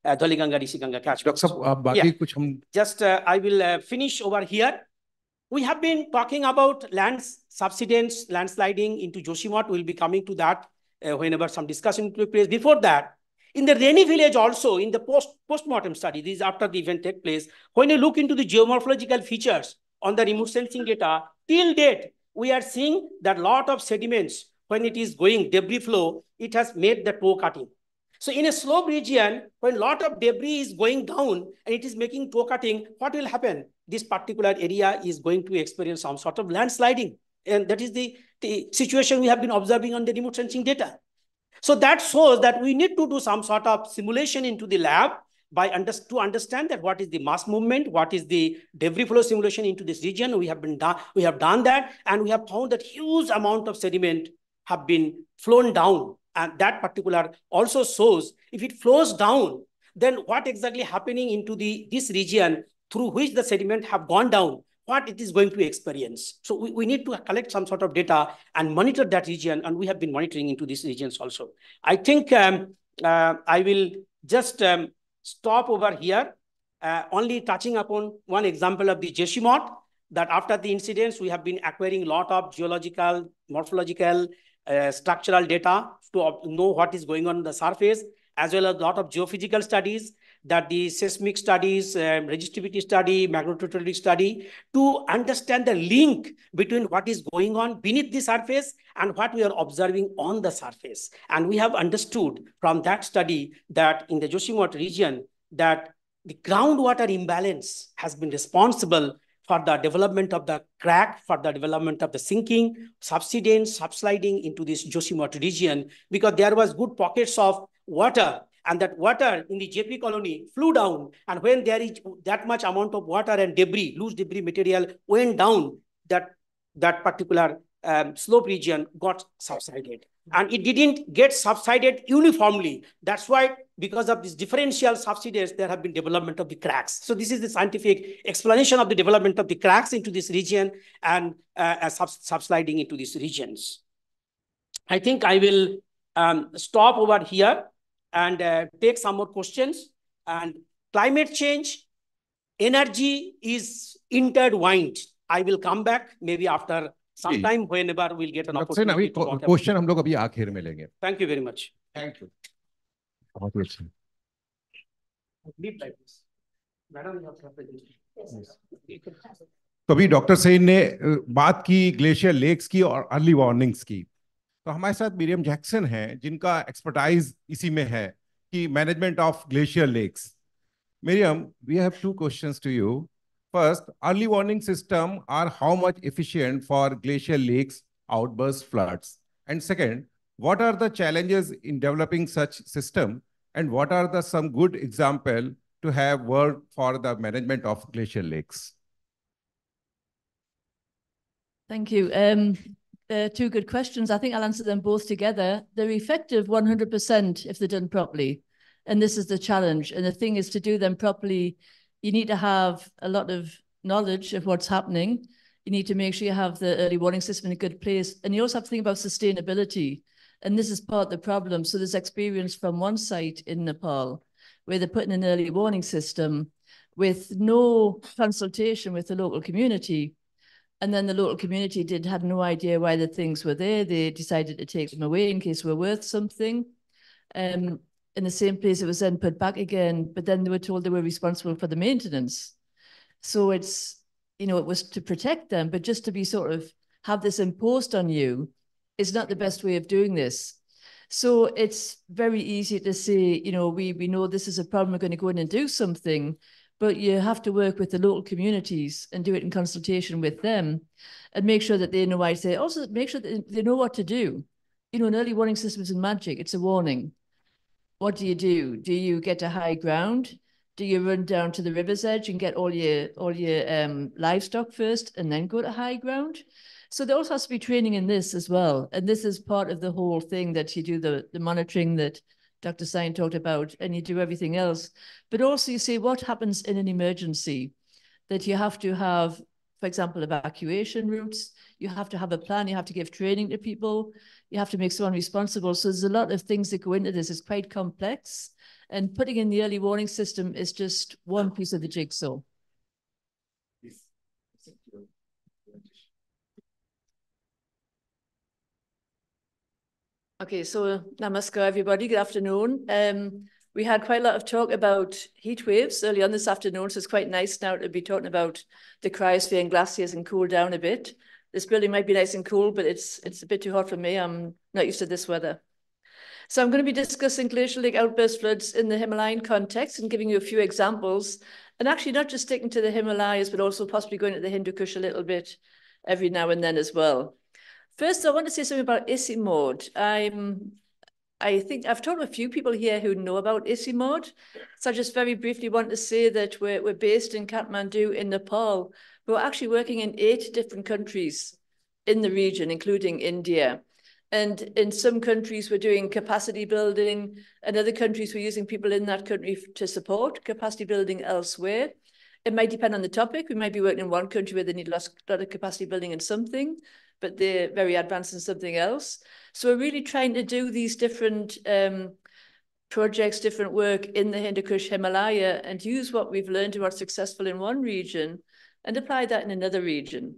uh, Dholiganga, Rishiganga catchment. Doctor साहब आप बाकी कुछ हम Just uh, I will uh, finish over here. We have been talking about land subsidence, landsliding into Joshimath. We'll be coming to that uh, whenever some discussion took place. Before that, in the rainy village also, in the post post-mortem study, this is after the event take place, when you look into the geomorphological features on the remote sensing data, till date, we are seeing that lot of sediments, when it is going debris flow, it has made the toe cutting. So in a slope region, when a lot of debris is going down and it is making toe cutting, what will happen? This particular area is going to experience some sort of landsliding. And that is the, the situation we have been observing on the remote sensing data. So that shows that we need to do some sort of simulation into the lab by under, to understand that what is the mass movement, what is the debris flow simulation into this region. We have been done, we have done that, and we have found that huge amount of sediment have been flown down. And that particular also shows if it flows down, then what exactly happening into the this region through which the sediment have gone down, what it is going to experience. So we, we need to collect some sort of data and monitor that region, and we have been monitoring into these regions also. I think um, uh, I will just um, stop over here, uh, only touching upon one example of the Joshimath, that after the incidents, we have been acquiring a lot of geological, morphological, uh, structural data to know what is going on, on the surface, as well as a lot of geophysical studies, that the seismic studies, um, resistivity study, magnetometry study, to understand the link between what is going on beneath the surface and what we are observing on the surface. And we have understood from that study that in the Joshimath region, that the groundwater imbalance has been responsible for the development of the crack, for the development of the sinking, subsidence, subsliding into this Joshimath region, because there was good pockets of water, and that water in the J P colony flew down. And when there is that much amount of water and debris, loose debris material went down, that, that particular um, slope region got subsided. And it didn't get subsided uniformly. That's why, because of this differential subsidence, there have been development of the cracks. So this is the scientific explanation of the development of the cracks into this region and uh, sub subsliding into these regions. I think I will um, stop over here and uh, take some more questions. And climate change, energy is intertwined. I will come back maybe after some time whenever we'll get an opportunity to talk about. Question हम लोग अभी आखिर में लेंगे. Thank you very much. Thank you. बहुत ही अच्छा. तो अभी डॉक्टर सईद ने बात की ग्लेशियर लेक्स की और अर्ली वार्निंग्स की. तो हमारे साथ मिरियम जैक्सन हैं, जिनका एक्सपर्टाइज इसी में है कि management of glacier lakes. Miriam, we have two questions to you. First, early warning system are how much efficient for glacial lakes outburst floods? And second, what are the challenges in developing such system, and what are the some good example to have worked for the management of glacial lakes? Thank you. Um, uh, two good questions. I think I'll answer them both together. They're effective one hundred percent if they're done properly. And this is the challenge. And the thing is, to do them properly, you need to have a lot of knowledge of what's happening. You need to make sure you have the early warning system in a good place. And you also have to think about sustainability. And this is part of the problem. So there's experience from one site in Nepal where they're putting an early warning system with no consultation with the local community. And then the local community did had no idea why the things were there. They decided to take them away in case they were worth something. Um, in the same place it was then put back again, but then they were told they were responsible for the maintenance. So it's, you know, it was to protect them, but just to be sort of have this imposed on you is not the best way of doing this. So it's very easy to say, you know, we, we know this is a problem, we're going to go in and do something, but you have to work with the local communities and do it in consultation with them and make sure that they know why to say. Also make sure that they know what to do. You know, an early warning system isn't magic, it's a warning. What do you do? Do you get to high ground? Do you run down to the river's edge and get all your all your um, livestock first and then go to high ground? So there also has to be training in this as well. And this is part of the whole thing, that you do the, the monitoring that Doctor Sain talked about, and you do everything else. But also you say what happens in an emergency, that you have to have, for example, evacuation routes. You have to have a plan. You have to give training to people. You have to make someone responsible. So there's a lot of things that go into this. It's quite complex. And putting in the early warning system is just one piece of the jigsaw. Okay, so namaskar, everybody. Good afternoon. Um, we had quite a lot of talk about heat waves early on this afternoon, so it's quite nice now to be talking about the cryosphere and glaciers and cool down a bit. This building might be nice and cool, but it's it's a bit too hot for me. I'm not used to this weather. So I'm going to be discussing glacial lake outburst floods in the Himalayan context and giving you a few examples, and actually not just sticking to the Himalayas, but also possibly going to the Hindu Kush a little bit every now and then as well. First, I want to say something about ICIMOD. I'm, I think I've talked to a few people here who know about ICIMOD. So I just very briefly want to say that we're, we're based in Kathmandu in Nepal. We're actually working in eight different countries in the region, including India. And in some countries, we're doing capacity building. In other countries, we're using people in that country to support capacity building elsewhere. It might depend on the topic. We might be working in one country where they need a lot of capacity building in something, but they're very advanced in something else. So we're really trying to do these different um, projects, different work in the Hindu Kush Himalaya and use what we've learned and what's successful in one region and apply that in another region.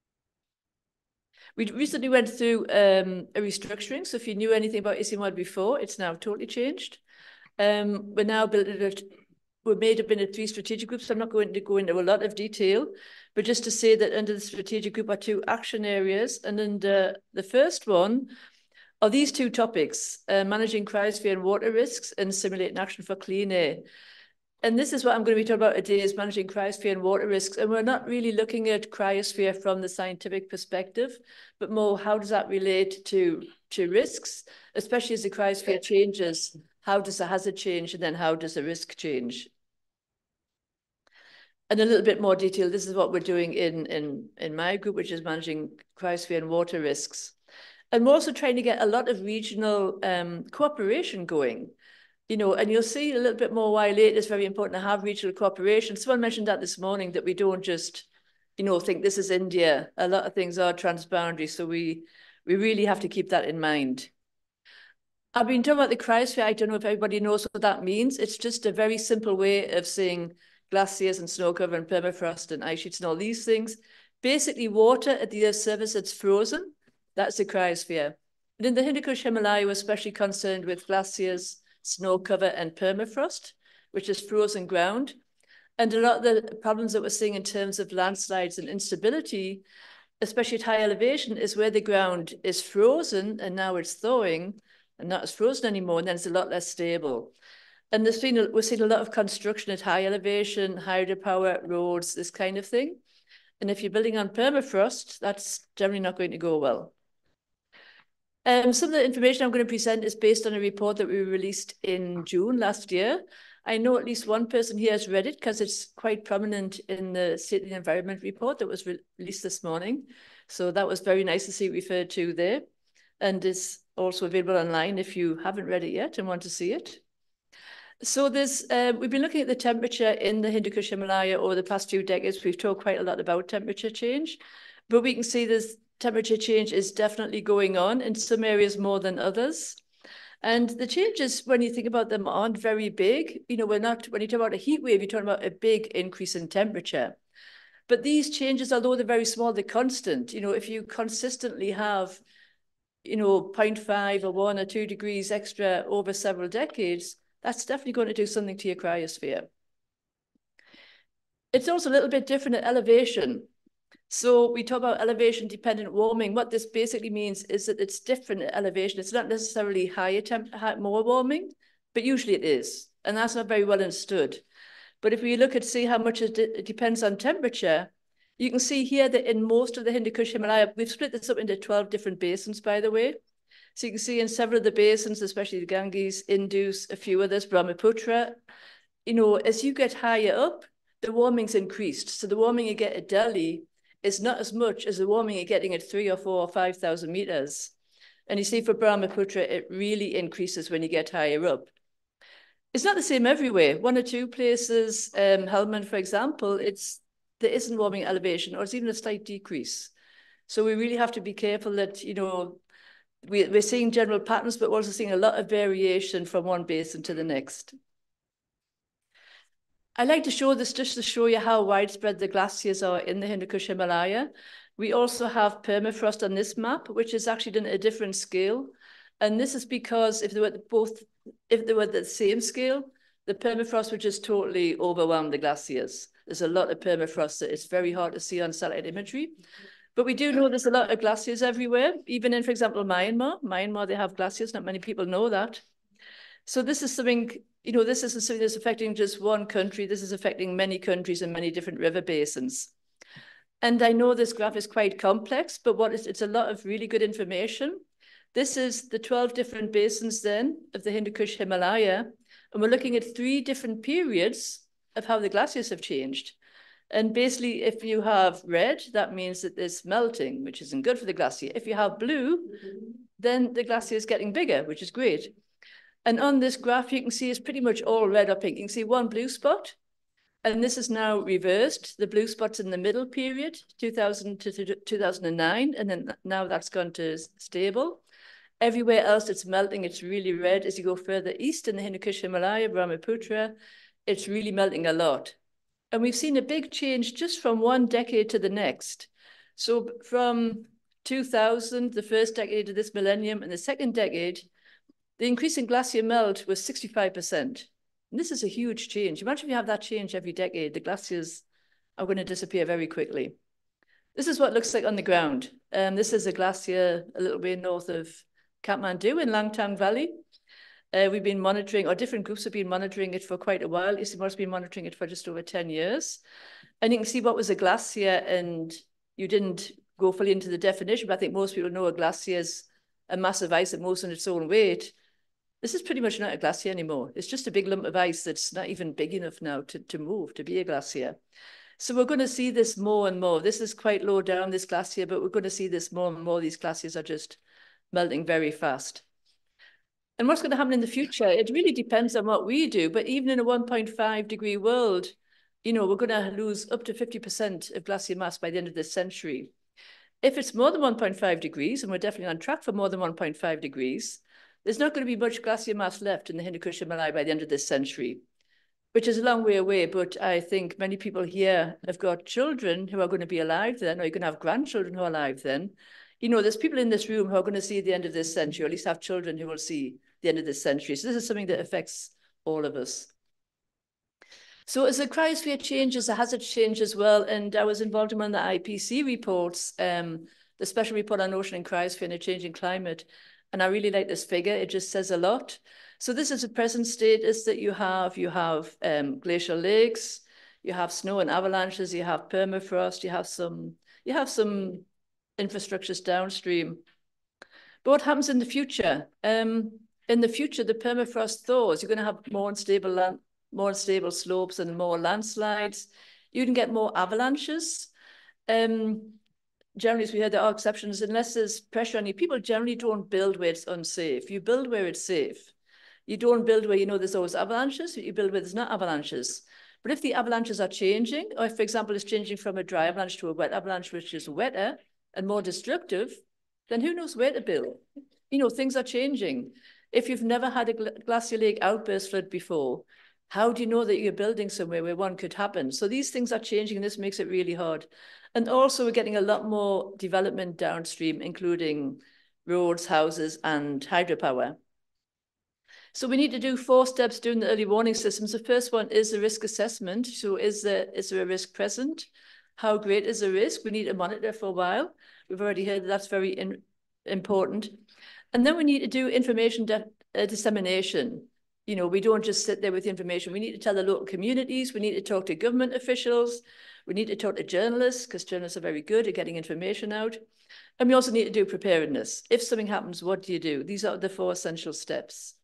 We recently went through um, a restructuring. So if you knew anything about ICIMOD before, it's now totally changed. Um, we're now built it, we're made up into three strategic groups. I'm not going to go into a lot of detail, but just to say that under the strategic group are two action areas. And under the first one are these two topics, uh, managing cryosphere and water risks and simulating action for clean air. And this is what I'm going to be talking about today, is managing cryosphere and water risks. And we're not really looking at cryosphere from the scientific perspective, but more how does that relate to, to risks, especially as the cryosphere changes. How does the hazard change, and then how does the risk change? And a little bit more detail, this is what we're doing in, in, in my group, which is managing cryosphere and water risks. And we're also trying to get a lot of regional um, cooperation going. You know, and you'll see a little bit more why later it's very important to have regional cooperation. Someone mentioned that this morning, that we don't just, you know, think this is India. A lot of things are transboundary, so we, we really have to keep that in mind. I've been talking about the cryosphere. I don't know if everybody knows what that means. It's just a very simple way of saying glaciers and snow cover and permafrost and ice sheets and all these things. Basically, water at the Earth's surface that's frozen, that's the cryosphere. And in the Hindu Kush Himalaya, we're especially concerned with glaciers, snow cover, and permafrost, which is frozen ground. And a lot of the problems that we're seeing in terms of landslides and instability, especially at high elevation, is where the ground is frozen and now it's thawing and not as frozen anymore, and then it's a lot less stable. And there's been a, we're seeing a lot of construction at high elevation, hydropower, roads, this kind of thing. And if you're building on permafrost, that's generally not going to go well. Um, some of the information I'm going to present is based on a report that we released in June last year. I know at least one person here has read it because it's quite prominent in the State of the Environment report that was re released this morning. So that was very nice to see referred to there. And it's also available online if you haven't read it yet and want to see it. So there's, uh, we've been looking at the temperature in the Hindu Kush Himalaya over the past few decades. We've talked quite a lot about temperature change, but we can see this temperature change is definitely going on in some areas more than others. And the changes, when you think about them, aren't very big. You know, we're not, when you talk about a heat wave, you're talking about a big increase in temperature. But these changes, although they're very small, they're constant. You know, if you consistently have, you know, zero point five or one or two degrees extra over several decades, that's definitely going to do something to your cryosphere. It's also a little bit different at elevation. So we talk about elevation dependent warming. What this basically means is that it's different at elevation. It's not necessarily higher temp, high, more warming, but usually it is. And that's not very well understood. But if we look at, see how much it, it depends on temperature, you can see here that in most of the Hindu Kush Himalaya, we've split this up into twelve different basins, by the way. So you can see in several of the basins, especially the Ganges, Indus, a few others, Brahmaputra, you know, as you get higher up, the warming's increased. So the warming you get at Delhi is not as much as the warming you're getting at three or four or five thousand meters. And you see for Brahmaputra, it really increases when you get higher up. It's not the same everywhere. One or two places, um, Helmand, for example, it's there isn't warming elevation, or it's even a slight decrease. So we really have to be careful that, you know, we, we're seeing general patterns, but we're also seeing a lot of variation from one basin to the next. I like to show this just to show you how widespread the glaciers are in the Hindu Kush Himalaya. We also have permafrost on this map, which is actually done at a different scale. And this is because if they were both, if they were the same scale, the permafrost would just totally overwhelm the glaciers. There's a lot of permafrost that it's very hard to see on satellite imagery. But we do know there's a lot of glaciers everywhere, even in, for example, Myanmar. Myanmar, they have glaciers. Not many people know that. So this is something, you know, this isn't something that's affecting just one country. This is affecting many countries and many different river basins. And I know this graph is quite complex, but what is, it's a lot of really good information. This is the twelve different basins then of the Hindu Kush Himalaya. And we're looking at three different periods of how the glaciers have changed. And basically, if you have red, that means that there's melting, which isn't good for the glacier. If you have blue, then the glacier is getting bigger, which is great. And on this graph, you can see it's pretty much all red or pink. You can see one blue spot, and this is now reversed. The blue spot's in the middle period, two thousand to two thousand nine, and then now that's gone to stable. Everywhere else it's melting, it's really red. As you go further east in the Hindu Kush Himalaya, Brahmaputra, it's really melting a lot. And we've seen a big change just from one decade to the next. So from two thousand, the first decade of this millennium, and the second decade, the increase in glacier melt was sixty-five percent. And this is a huge change. Imagine if you have that change every decade, the glaciers are going to disappear very quickly. This is what it looks like on the ground. Um, this is a glacier a little bit north of Kathmandu in Langtang Valley. Uh, we've been monitoring, or different groups have been monitoring it for quite a while. ICMOR's been monitoring it for just over ten years. And you can see what was a glacier, and you didn't go fully into the definition, but I think most people know a glacier is a massive ice that moves on its own weight. This is pretty much not a glacier anymore. It's just a big lump of ice that's not even big enough now to, to move, to be a glacier. So we're going to see this more and more. This is quite low down, this glacier, but we're going to see this more and more. These glaciers are just melting very fast. And what's going to happen in the future? It really depends on what we do. But even in a one point five degree world, you know, we're going to lose up to fifty percent of glacier mass by the end of this century. If it's more than one point five degrees, and we're definitely on track for more than one point five degrees, there's not going to be much glacier mass left in the Hindu Kush Himalaya by the end of this century, which is a long way away. But I think many people here have got children who are going to be alive then, or you're going to have grandchildren who are alive then. You know, there's people in this room who are going to see the end of this century, or at least have children who will see the end of this century. So this is something that affects all of us. So as the cryosphere changes, the hazards change as well. And I was involved in one of the I P C reports, um, the special report on ocean and cryosphere and a changing climate. And I really like this figure. It just says a lot. So this is the present status that you have. You have um, glacial lakes, you have snow and avalanches, you have permafrost, you have some, you have some infrastructures downstream. But what happens in the future? Um, in the future, the permafrost thaws. You're going to have more unstable land, more unstable slopes and more landslides. You can get more avalanches. Um, generally, as we heard, there are exceptions. Unless there's pressure on you, people generally don't build where it's unsafe. You build where it's safe. You don't build where you know there's always avalanches. You build where there's not avalanches. But if the avalanches are changing, or if, for example, it's changing from a dry avalanche to a wet avalanche, which is wetter and more destructive, then who knows where to build? You know, things are changing. If you've never had a glacier lake outburst flood before, how do you know that you're building somewhere where one could happen? So these things are changing, and this makes it really hard. And also we're getting a lot more development downstream, including roads, houses, and hydropower. So we need to do four steps during the early warning systems. The first one is the risk assessment. So is there, is there a risk present? How great is the risk? We need to monitor for a while. We've already heard that that's very in, important. And then we need to do information uh, dissemination. You know, we don't just sit there with the information. We need to tell the local communities. We need to talk to government officials. We need to talk to journalists, because journalists are very good at getting information out. And we also need to do preparedness. If something happens, what do you do? These are the four essential steps.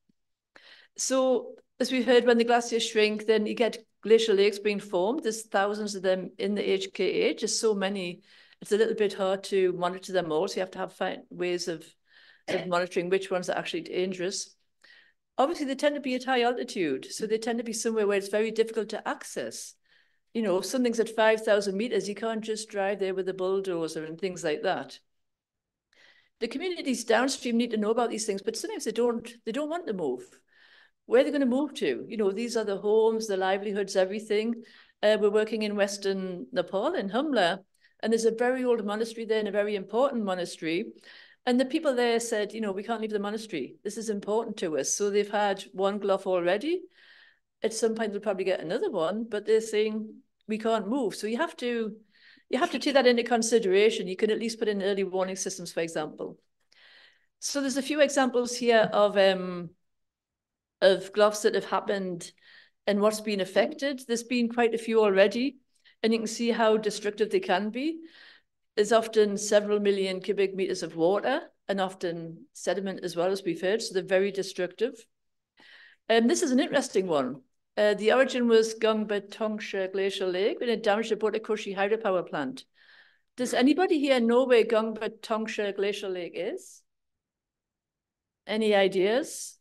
So as we heard, when the glaciers shrink, then you get glacial lakes being formed. There's thousands of them in the H K A, just so many. It's a little bit hard to monitor them all. So you have to have find ways of, of monitoring which ones are actually dangerous. Obviously, they tend to be at high altitude. So they tend to be somewhere where it's very difficult to access. You know, if something's at five thousand meters, you can't just drive there with a bulldozer and things like that. The communities downstream need to know about these things, but sometimes they don't, they don't want to move. where are they going to move to? You know, these are the homes, the livelihoods, everything. Uh, we're working in Western Nepal, in Humla, and there's a very old monastery there and a very important monastery. And the people there said, you know, we can't leave the monastery. This is important to us. So they've had one glove already. At some point, they'll probably get another one, but they're saying we can't move. So you have to, you have to take that into consideration. You can at least put in early warning systems, for example. So there's a few examples here of um, of gloves that have happened and what's been affected. There's been quite a few already, and you can see how destructive they can be. There's often several million cubic meters of water and often sediment as well, as we've heard, so they're very destructive. And um, this is an interesting one. Uh, the origin was Gangba Tongsha Glacial Lake when it damaged the Botakushi hydropower plant. Does anybody here know where Gangba Tongsha Glacial Lake is? Any ideas?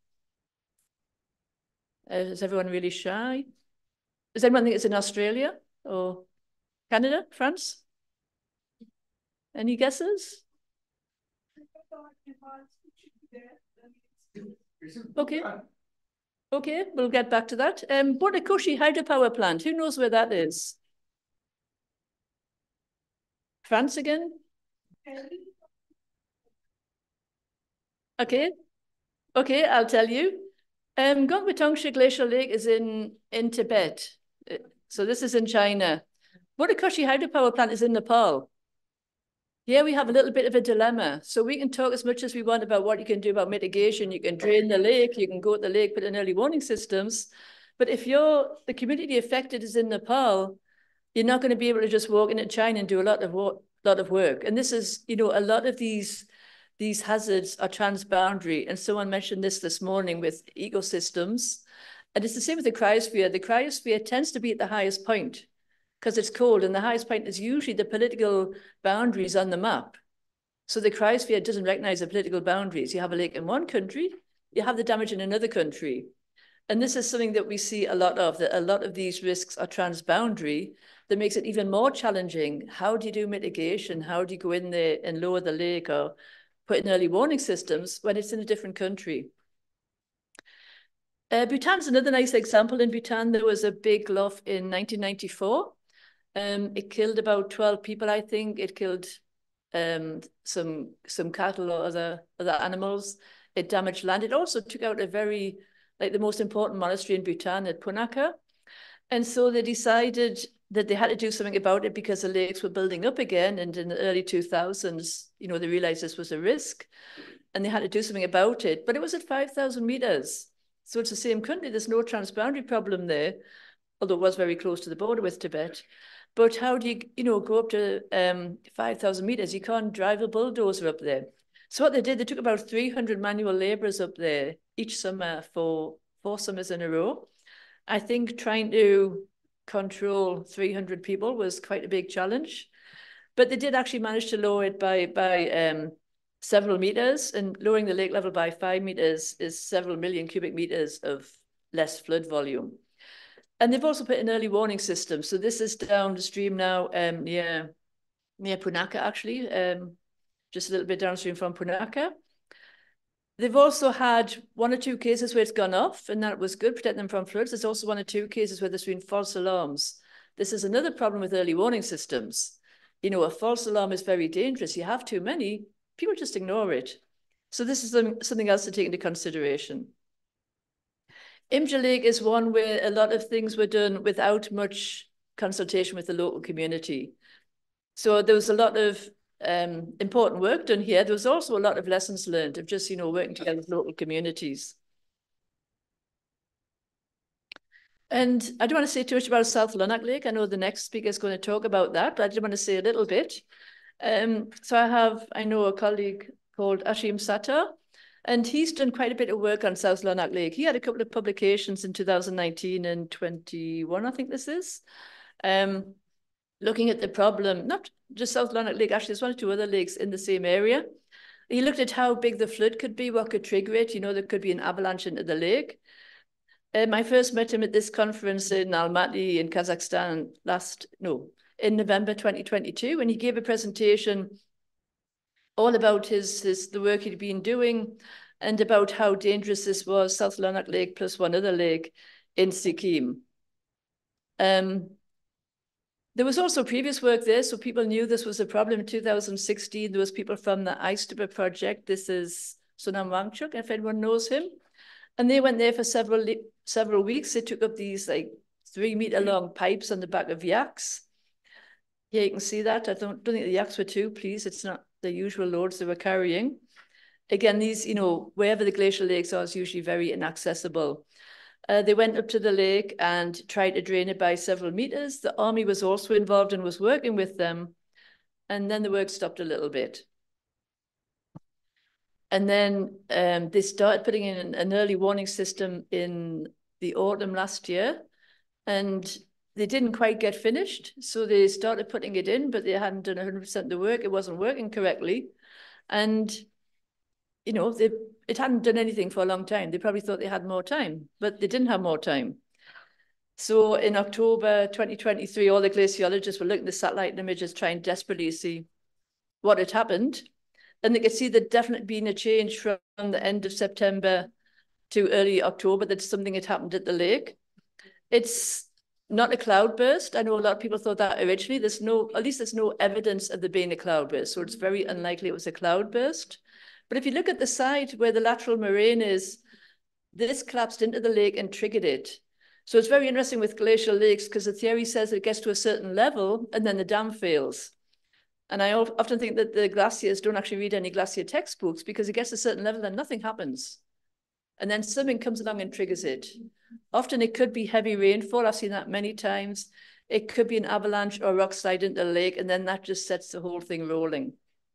Uh, is everyone really shy? Does anyone think it's in Australia or Canada, France? Any guesses? Okay. Okay, we'll get back to that. Um, Botakushi hydropower plant, who knows where that is? France again? Okay. Okay, I'll tell you. Um, Gangba Tongsha Glacial Lake is in, in Tibet. So this is in China. Botakushi hydropower plant is in Nepal. Here we have a little bit of a dilemma. So we can talk as much as we want about what you can do about mitigation. You can drain the lake, you can go to the lake, put in early warning systems. But if you're, the community affected is in Nepal, you're not going to be able to just walk into China and do a lot of, lot of work. And this is, you know, a lot of these, these hazards are transboundary. And someone mentioned this this morning with ecosystems. And it's the same with the cryosphere. The cryosphere tends to be at the highest point, because it's cold, and the highest point is usually the political boundaries on the map. So the cryosphere doesn't recognize the political boundaries. You have a lake in one country, you have the damage in another country. And this is something that we see a lot of, that a lot of these risks are transboundary. That makes it even more challenging. How do you do mitigation? How do you go in there and lower the lake or put in early warning systems when it's in a different country? Uh, Bhutan's another nice example. In Bhutan, there was a big lough in nineteen ninety-four. Um, it killed about twelve people, I think. It killed um, some some cattle or other, other animals. It damaged land. It also took out a very, like the most important monastery in Bhutan at Punakha. And so they decided that they had to do something about it because the lakes were building up again. And in the early two thousands, you know, they realized this was a risk and they had to do something about it. But it was at five thousand meters. So it's the same country. There's no transboundary problem there, although it was very close to the border with Tibet. But how do you, you know, go up to um, five thousand meters? You can't drive a bulldozer up there. So what they did, they took about three hundred manual laborers up there each summer for four summers in a row. I think trying to control three hundred people was quite a big challenge. But they did actually manage to lower it by, by um, several meters, and lowering the lake level by five meters is several million cubic meters of less flood volume. And they've also put in early warning systems. So this is down the stream now um, near, near Punakha, actually, um, just a little bit downstream from Punakha. They've also had one or two cases where it's gone off, and that was good, protecting them from floods. There's also one or two cases where there's been false alarms. This is another problem with early warning systems. You know, a false alarm is very dangerous. You have too many, people just ignore it. So this is something else to take into consideration. Imja Lake is one where a lot of things were done without much consultation with the local community. So there was a lot of um, important work done here. There was also a lot of lessons learned of just, you know, working together with local communities. And I don't want to say too much about South Lanark Lake. I know the next speaker is going to talk about that, but I did want to say a little bit. Um, so I have, I know a colleague called Ashim Sattar, and he's done quite a bit of work on South Lanark Lake. He had a couple of publications in two thousand nineteen and twenty-one, I think this is, um, looking at the problem, not just South Lanark Lake, actually there's one or two other lakes in the same area. He looked at how big the flood could be, what could trigger it. You know, there could be an avalanche into the lake. Um, I first met him at this conference in Almaty in Kazakhstan last, no, in November twenty twenty-two, and he gave a presentation all about his, his the work he'd been doing and about how dangerous this was, South Lanark Lake plus one other lake in Sikkim. Um, there was also previous work there, so people knew this was a problem. In two thousand sixteen, there was people from the Ice Stubber project. This is Sonam Wangchuk, if anyone knows him. And they went there for several several weeks. They took up these like three meter long pipes on the back of yaks. Here you can see that. I don't, don't think the yaks were too pleased. It's not the usual loads they were carrying. Again, these, you know, wherever the glacial lakes are, is usually very inaccessible. Uh, they went up to the lake and tried to drain it by several meters. The army was also involved and was working with them. And then the work stopped a little bit. And then um, they started putting in an early warning system in the autumn last year. And they didn't quite get finished. So they started putting it in, but they hadn't done one hundred percent of the work. It wasn't working correctly. And, you know, they, it hadn't done anything for a long time. They probably thought they had more time, but they didn't have more time. So in October twenty twenty-three, all the glaciologists were looking at the satellite images, trying desperately to see what had happened. And they could see there'd definitely been a change from the end of September to early October, that something had happened at the lake. It's not a cloudburst. I know a lot of people thought that originally. There's no, at least there's no evidence of there being a cloudburst. So it's very unlikely it was a cloudburst. But if you look at the side where the lateral moraine is, this collapsed into the lake and triggered it. So it's very interesting with glacial lakes because the theory says it gets to a certain level and then the dam fails. And I often think that the glaciers don't actually read any glacier textbooks because it gets to a certain level and nothing happens. And then something comes along and triggers it. Often it could be heavy rainfall. I've seen that many times. It could be an avalanche or rock slide into the lake, and then that just sets the whole thing rolling.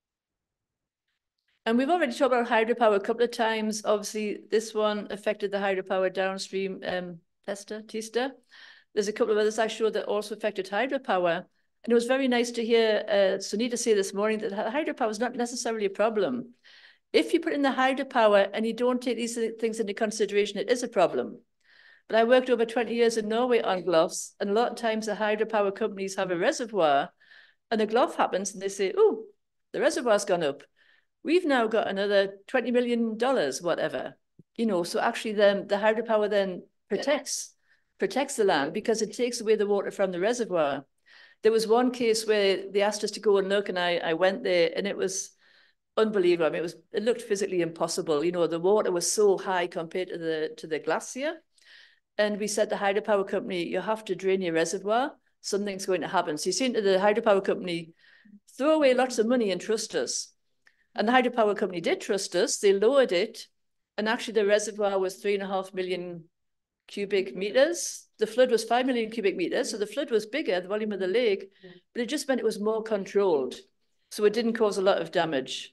And we've already talked about hydropower a couple of times. Obviously, this one affected the hydropower downstream, um, Testa, Tista. There's a couple of others I showed that also affected hydropower. And it was very nice to hear uh, Sunita say this morning that hydropower is not necessarily a problem. If you put in the hydropower and you don't take these things into consideration, it is a problem. But I worked over twenty years in Norway on gloughs, and a lot of times the hydropower companies have a reservoir, and a glough happens, and they say, oh, the reservoir's gone up. We've now got another twenty million dollars, whatever. You know, so actually then the hydropower then protects, protects the land because it takes away the water from the reservoir. There was one case where they asked us to go and look, and I, I went there, and it was unbelievable. I mean, it was, it looked physically impossible. You know, the water was so high compared to the, to the glacier. And we said to the hydropower company, you have to drain your reservoir. Something's going to happen. So you seem to the hydropower company, throw away lots of money and trust us. And the hydropower company did trust us. They lowered it. And actually the reservoir was three and a half million cubic meters. The flood was five million cubic meters. So the flood was bigger, the volume of the lake, but it just meant it was more controlled. So it didn't cause a lot of damage.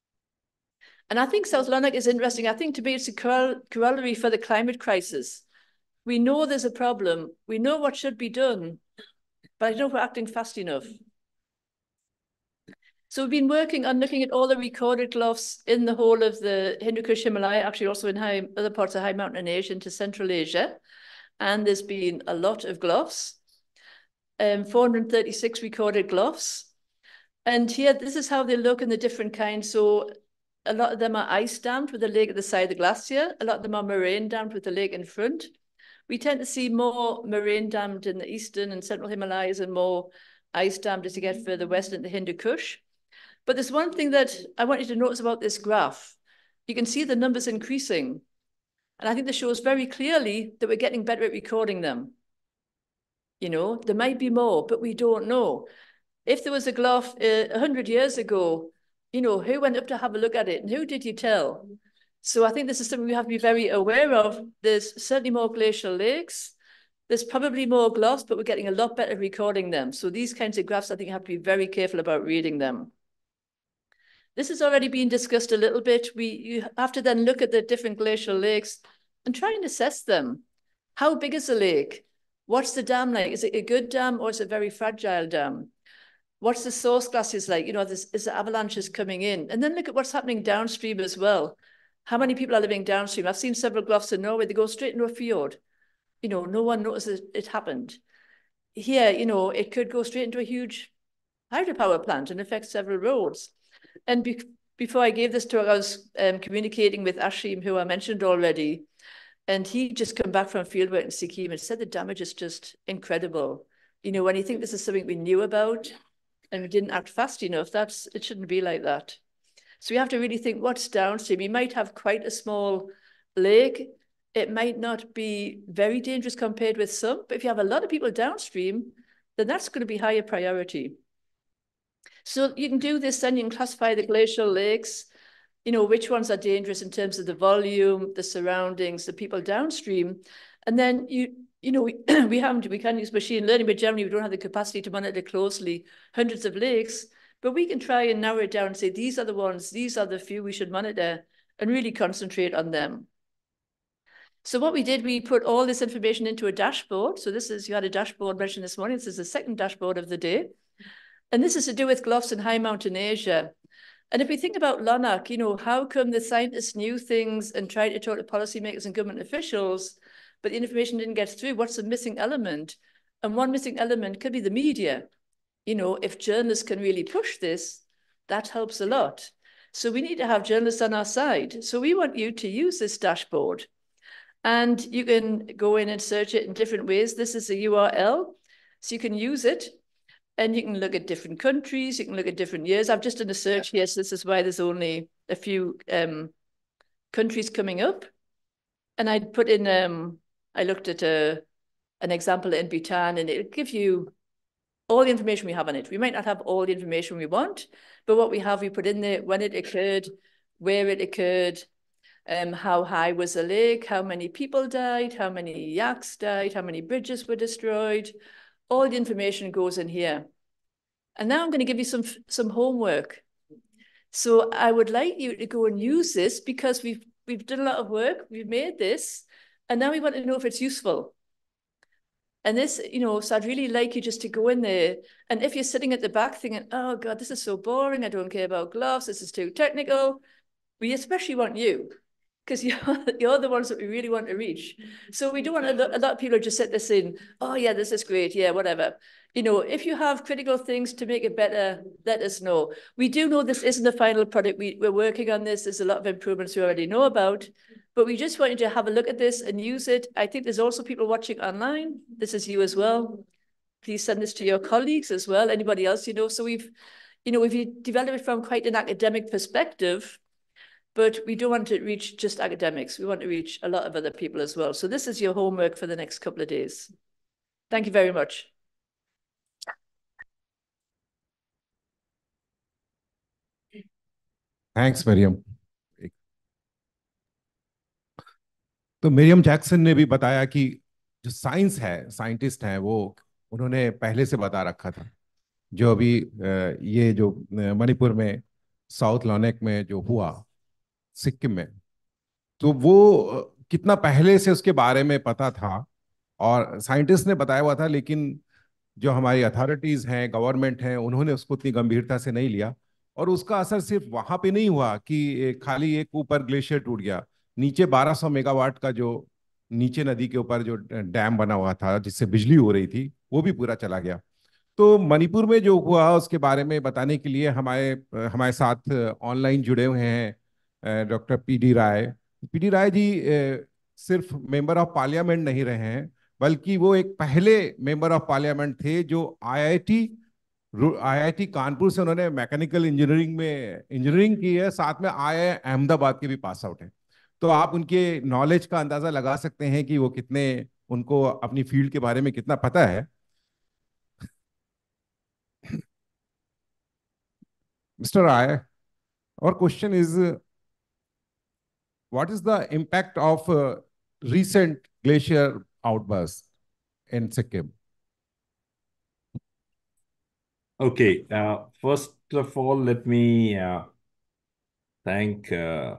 And I think South Lanark is interesting. I think to me, it's a corollary for the climate crisis. We know there's a problem. We know what should be done, but I don't know if we're acting fast enough. So we've been working on looking at all the recorded gloughs in the whole of the Hindu Kush Himalaya, actually also in high, other parts of high mountain Asia into Central Asia. And there's been a lot of gloughs, um, four hundred thirty-six recorded gloughs. And here, this is how they look in the different kinds. So a lot of them are ice damped with the lake at the side of the glacier. A lot of them are moraine damped with the lake in front. We tend to see more moraine damped in the eastern and central Himalayas and more ice damped as you get further west into the Hindu Kush. But there's one thing that I want you to notice about this graph. You can see the numbers increasing. And I think this shows very clearly that we're getting better at recording them. You know, there might be more, but we don't know. If there was a glough uh, one hundred years ago, you know, who went up to have a look at it and who did you tell? So I think this is something we have to be very aware of. There's certainly more glacial lakes. There's probably more gloughs, but we're getting a lot better at recording them. So these kinds of graphs, I think you have to be very careful about reading them. This has already been discussed a little bit. We you have to then look at the different glacial lakes and try and assess them. How big is the lake? What's the dam like? Is it a good dam or is it a very fragile dam? What's the source glaciers like? You know, this, is the avalanches coming in? And then look at what's happening downstream as well. How many people are living downstream? I've seen several gloughs in Norway. They go straight into a fjord. You know, no one notices it happened. Here, you know, it could go straight into a huge hydropower plant and affect several roads. And be before I gave this talk, I was um, communicating with Ashim, who I mentioned already, and he just come back from fieldwork in Sikkim and said the damage is just incredible. You know, when you think this is something we knew about and we didn't act fast enough, that's it shouldn't be like that. So we have to really think what's downstream. You might have quite a small lake. It might not be very dangerous compared with some, but if you have a lot of people downstream, then that's going to be higher priority. So you can do this, then you can classify the glacial lakes, you know, which ones are dangerous in terms of the volume, the surroundings, the people downstream. And then you, you know, we, we haven't, we can use machine learning, but generally we don't have the capacity to monitor closely hundreds of lakes, but we can try and narrow it down and say, these are the ones, these are the few we should monitor and really concentrate on them. So what we did, we put all this information into a dashboard. So this is, you had a dashboard mentioned this morning. This is the second dashboard of the day. And this is to do with Glofs in high mountain Asia. And if we think about Lanark, you know, how come the scientists knew things and tried to talk to policymakers and government officials, but the information didn't get through? What's the missing element? And one missing element could be the media. You know, if journalists can really push this, that helps a lot. So we need to have journalists on our side. So we want you to use this dashboard. And you can go in and search it in different ways. This is a U R L, so you can use it. And you can look at different countries, you can look at different years. I've just done a search here, so this is why there's only a few um, countries coming up. And I'd put in, um, I looked at a, an example in Bhutan, and it'll give you all the information we have on it. We might not have all the information we want, but what we have, we put in there when it occurred, where it occurred, um, how high was the lake, how many people died, how many yaks died, how many bridges were destroyed. All the information goes in here. And now I'm going to give you some, some homework. So I would like you to go and use this because we've, we've done a lot of work. We've made this. And now we want to know if it's useful. And this, you know, so I'd really like you just to go in there. And if you're sitting at the back thinking, oh God, this is so boring. I don't care about gloves. This is too technical. We especially want you, because you're, you're the ones that we really want to reach. So we don't want a, a lot of people to just sit this in, oh yeah, this is great, yeah, whatever. You know, if you have critical things to make it better, let us know. We do know this isn't the final product. We, we're working on this. There's a lot of improvements we already know about, but we just want you to have a look at this and use it. I think there's also people watching online. This is you as well. Please send this to your colleagues as well, anybody else you know. So we've, you know, we've developed it from quite an academic perspective, but we don't want to reach just academics. We want to reach a lot of other people as well. So this is your homework for the next couple of days. Thank you very much. Thanks Miriam. तो Miriam Jackson ने भी बताया कि जो science है, scientist हैं, वो उन्होंने पहले से बता रखा था। जो अभी ये जो मणिपुर में साउथ लोनाक में जो हुआ सिक्किम में, तो वो कितना पहले से उसके बारे में पता था और साइंटिस्ट ने बताया हुआ था, लेकिन जो हमारी अथॉरिटीज हैं, गवर्नमेंट हैं, उन्होंने उसको उतनी गंभीरता से नहीं लिया। और उसका असर सिर्फ वहां पे नहीं हुआ कि खाली एक ऊपर ग्लेशियर टूट गया, नीचे बारह सौ मेगावाट का जो नीचे नदी के ऊपर जो डैम बना हुआ था जिससे बिजली हो रही थी, वो भी पूरा चला गया। तो मणिपुर में जो हुआ उसके बारे में बताने के लिए हमारे हमारे साथ ऑनलाइन जुड़े हुए हैं doctor P D Rai. P D Rai ji सिर्फ मेंबर ऑफ पार्लियामेंट नहीं रहे हैं, बल्कि वो एक पहले मेंबर ऑफ पार्लियामेंट थे जो आईआईटी आईआईटी कानपुर से उन्होंने मैकेनिकल इंजीनियरिंग में इंजीनियरिंग की है, साथ में आईआईएम अहमदाबाद के भी पास आउट हैं। तो आप उनके नॉलेज का अंदाजा लगा सकते हैं कि वो कितने, उनको अपनी फील्ड के बारे में कितना पता है। Mister Rai, our question is, uh, what is the impact of uh, recent glacier outburst in Sikkim? Okay, uh, first of all, let me uh, thank uh,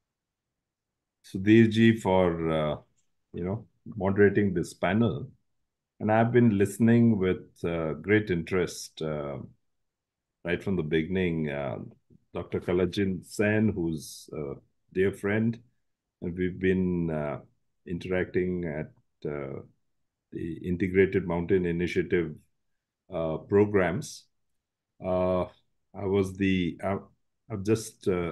Sudhirji for, uh, you know, moderating this panel. And I've been listening with uh, great interest uh, right from the beginning. Uh, Doctor Kalajin Sen, who's a dear friend, and we've been uh, interacting at uh, the Integrated Mountain Initiative uh, programs. Uh, I was the, uh, I've just uh,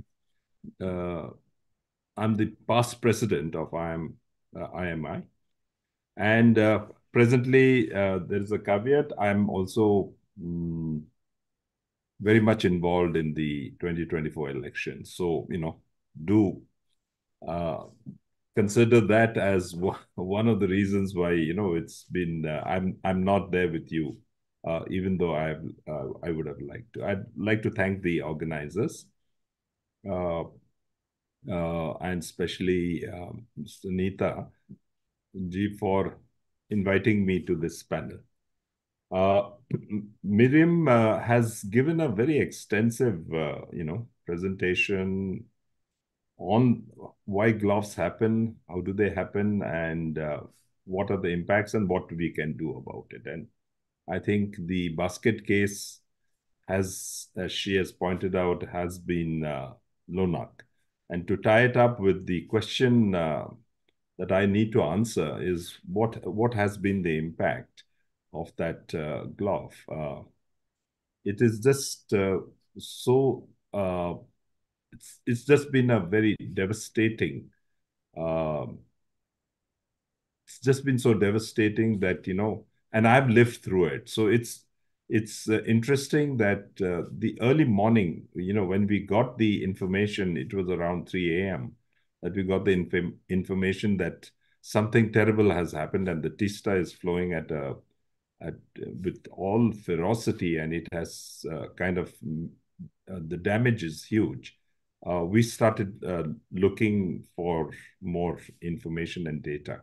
uh, I'm the past president of I M, uh, I M I, and uh, presently uh, there is a caveat. I'm also mm, very much involved in the twenty twenty-four election. So, you know, do uh, consider that as one of the reasons why, you know, it's been, uh, I'm, I'm not there with you, uh, even though I, uh, I would have liked to. I'd like to thank the organizers, uh, uh, and especially um, Sunita ji for inviting me to this panel. Uh, Miriam uh, has given a very extensive, uh, you know, presentation on why gloves happen, how do they happen, and uh, what are the impacts and what we can do about it. And I think the basket case has, as she has pointed out, has been uh, Lonak. And to tie it up with the question uh, that I need to answer is what what has been the impact of that uh, glove? Uh, it is just uh, so uh, it's it's just been a very devastating. Um, it's just been so devastating that, you know, and I've lived through it. So it's it's uh, interesting that uh, the early morning, you know, when we got the information, it was around three a m that we got the inf information that something terrible has happened and the Tista is flowing at a at with all ferocity, and it has uh, kind of uh, the damage is huge. Uh, we started uh, looking for more information and data.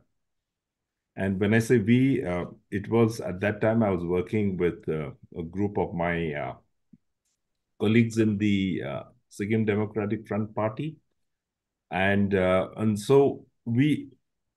And when I say we, uh, it was at that time I was working with uh, a group of my uh, colleagues in the uh, Sikkim Democratic Front Party. And, uh, and so we,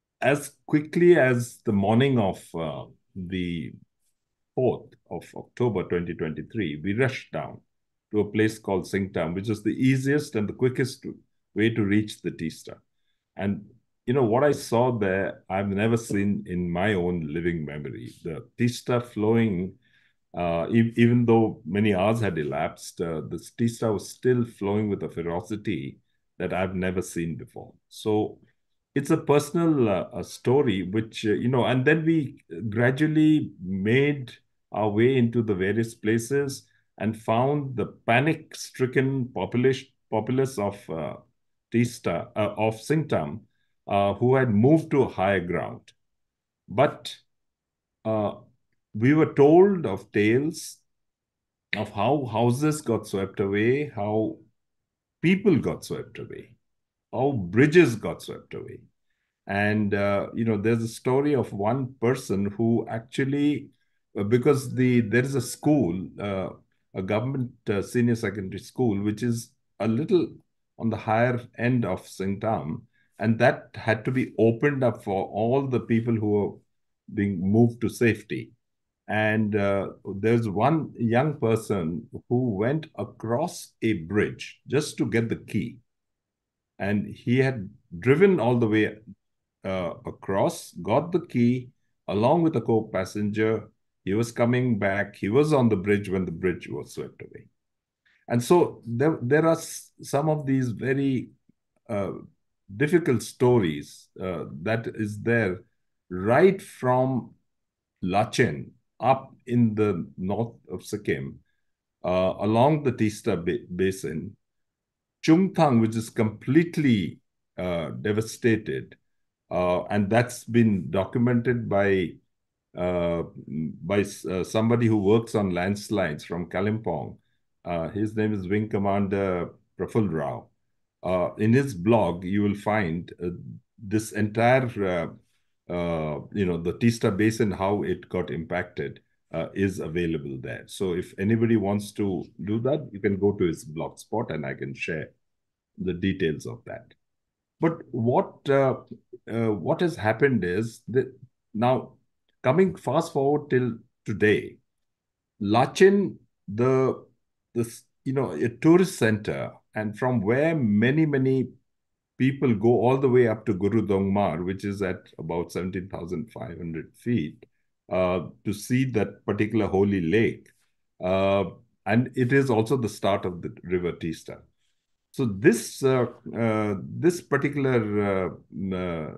as quickly as the morning of uh, the fourth of October twenty twenty-three, we rushed down to a place called Singtam, which is the easiest and the quickest way to reach the Tista. And you know, what I saw there, I've never seen in my own living memory. The Tista flowing, uh, e even though many hours had elapsed, uh, the Tista was still flowing with a ferocity that I've never seen before. So it's a personal uh, a story, which, uh, you know, and then we gradually made our way into the various places and found the panic-stricken population, populace of uh, Tista, uh, of Singtam, uh, who had moved to higher ground. But uh, we were told of tales of how houses got swept away, how people got swept away, how bridges got swept away. And, uh, you know, there's a story of one person who actually, uh, because the there is a school, uh, a government uh, senior secondary school, which is a little on the higher end of Singtam, and that had to be opened up for all the people who were being moved to safety. And uh, there's one young person who went across a bridge just to get the key. And he had driven all the way uh, across, got the key along with a co-passenger. He was coming back. He was on the bridge when the bridge was swept away. And so there, there are some of these very uh, difficult stories uh, that is there right from Lachen up in the north of Sikkim, uh, along the Tista ba Basin, Chungthang, which is completely uh, devastated, uh, and that's been documented by uh, by uh, somebody who works on landslides from Kalimpong. Uh, his name is Wing Commander Praful Rao. Uh, in his blog, you will find uh, this entire, uh, uh, you know, the Tista Basin, how it got impacted, uh, is available there. So if anybody wants to do that, you can go to his blog spot and I can share the details of that. But what uh, uh, what has happened is that now coming fast forward till today, Lachen, the this you know a tourist center, and from where many many people go all the way up to Guru Dongmar, which is at about seventeen thousand five hundred feet, uh, to see that particular holy lake. Uh, and it is also the start of the River Teesta. So this uh, uh, this particular uh, uh,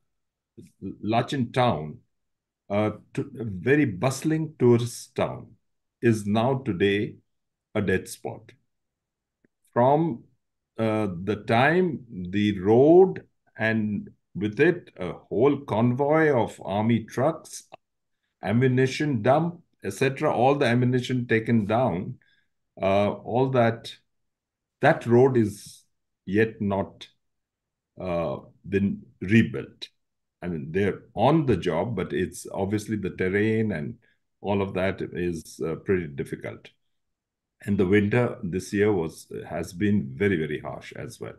Lachin town, uh, to, a very bustling tourist town, is now today a dead spot. From uh, the time the road and with it a whole convoy of army trucks, ammunition dump, et cetera, all the ammunition taken down, uh, all that, that road is yet not uh, been rebuilt. I mean, they're on the job, but it's obviously the terrain and all of that is uh, pretty difficult. And the winter this year was has been very, very harsh as well.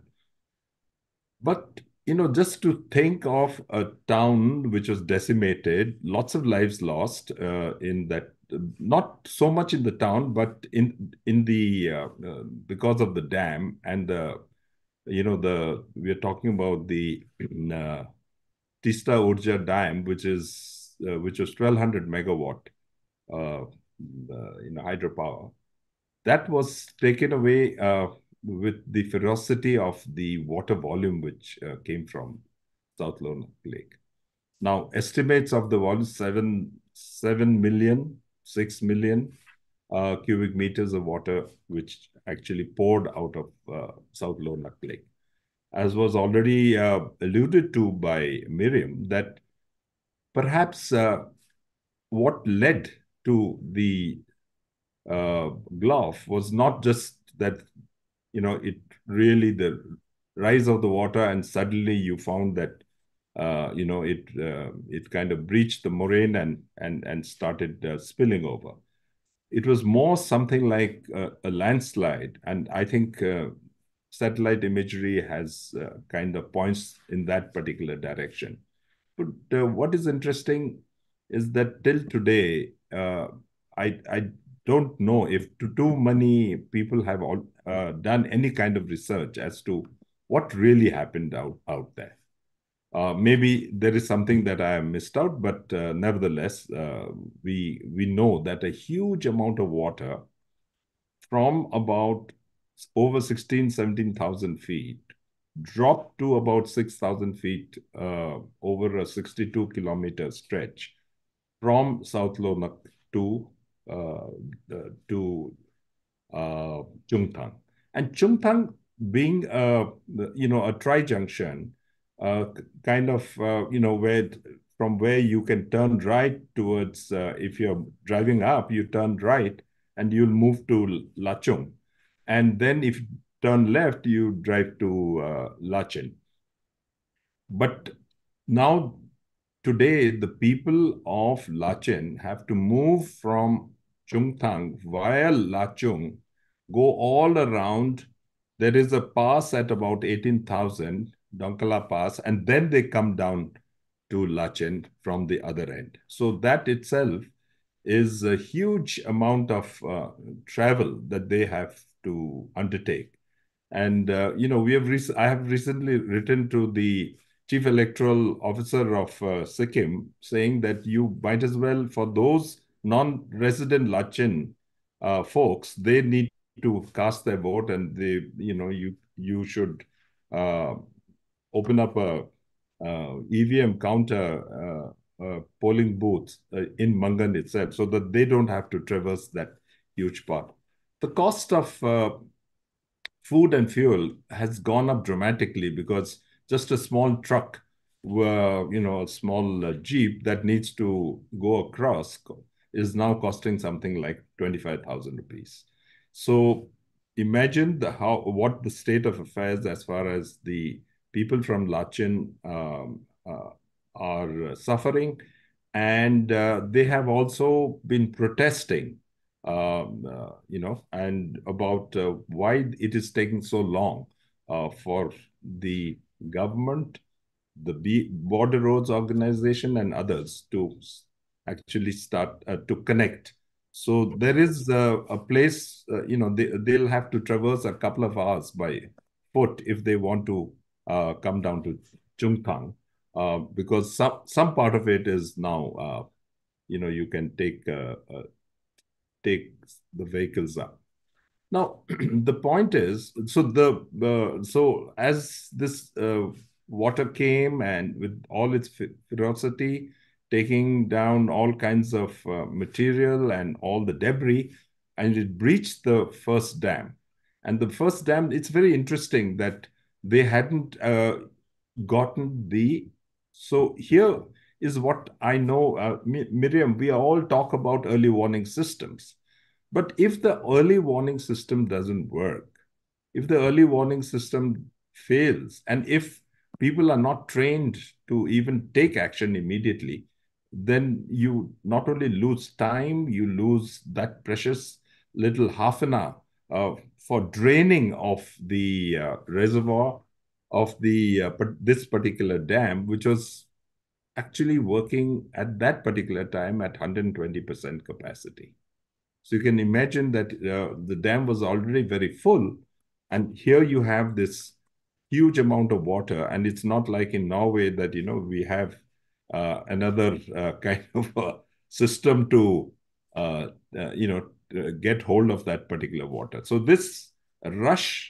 But, you know, just to think of a town which was decimated, lots of lives lost uh, in that, not so much in the town, but in in the uh, uh, because of the dam and the, you know, the we are talking about the uh, Tista Urja Dam, which is uh, which was twelve hundred megawatt, uh, uh, in hydropower. That was taken away uh, with the ferocity of the water volume which uh, came from South Lone Lake. Now, estimates of the volume, seven, seven million, six million uh, cubic meters of water, which actually poured out of uh, South Lone Lake. As was already uh, alluded to by Miriam, that perhaps uh, what led to the uh, Glove was not just that, you know, it really the rise of the water and suddenly you found that, uh, you know, it uh, it kind of breached the moraine and and and started uh, spilling over. It was more something like a, a landslide, and I think uh, satellite imagery has uh, kind of points in that particular direction. But uh, what is interesting is that till today, uh, I I don't know if too, too many people have all, uh, done any kind of research as to what really happened out, out there. Uh, maybe there is something that I have missed out, but uh, nevertheless, uh, we we know that a huge amount of water from about over sixteen, seventeen thousand feet dropped to about six thousand feet uh, over a sixty-two kilometer stretch from South Lonak to uh, to uh, Chungthang. And Chungthang being a, you know, a tri-junction, uh, kind of, uh, you know, where from where you can turn right towards, uh, if you're driving up, you turn right and you'll move to Lachung. And then if you turn left, you drive to uh, Lachin. But now, today, the people of Lachin have to move from Chungthang via Lachung, go all around. There is a pass at about eighteen thousand, Donkala Pass, and then they come down to Lachin from the other end. So that itself is a huge amount of uh, travel that they have to undertake. And, uh, you know, we have I have recently written to the Chief Electoral Officer of uh, Sikkim saying that you might as well, for those non-resident Lachin uh, folks, they need to cast their vote, and they, you know, you you should uh, open up a uh, E V M counter uh, uh, polling booths uh, in Mangan itself, so that they don't have to traverse that huge part. The cost of uh, food and fuel has gone up dramatically because just a small truck, uh, you know, a small uh, Jeep that needs to go across is now costing something like twenty-five thousand rupees. So imagine the how what the state of affairs as far as the people from Lachin um, uh, are suffering. And uh, they have also been protesting, um, uh, you know, and about uh, why it is taking so long uh, for the government, the Border Roads Organization, and others to actually start uh, to connect. So there is uh, a place, uh, you know, they, they'll have to traverse a couple of hours by foot if they want to uh, come down to Chungthang, uh, because some, some part of it is now, uh, you know, you can take uh, uh, take the vehicles up. Now, the point is, so the uh, so as this uh, water came and with all its ferocity, taking down all kinds of uh, material and all the debris, and it breached the first dam. And the first dam, it's very interesting that they hadn't uh, gotten the. So here is what I know, uh, Miriam. We all talk about early warning systems. But if the early warning system doesn't work, if the early warning system fails, and if people are not trained to even take action immediately, then you not only lose time, you lose that precious little half an hour uh, for draining of the uh, reservoir of the uh, this particular dam, which was actually working at that particular time at one hundred twenty percent capacity. So you can imagine that uh, the dam was already very full. And here you have this huge amount of water. And it's not like in Norway that, you know, we have uh, another uh, kind of a system to, uh, uh, you know, uh, get hold of that particular water. So this rush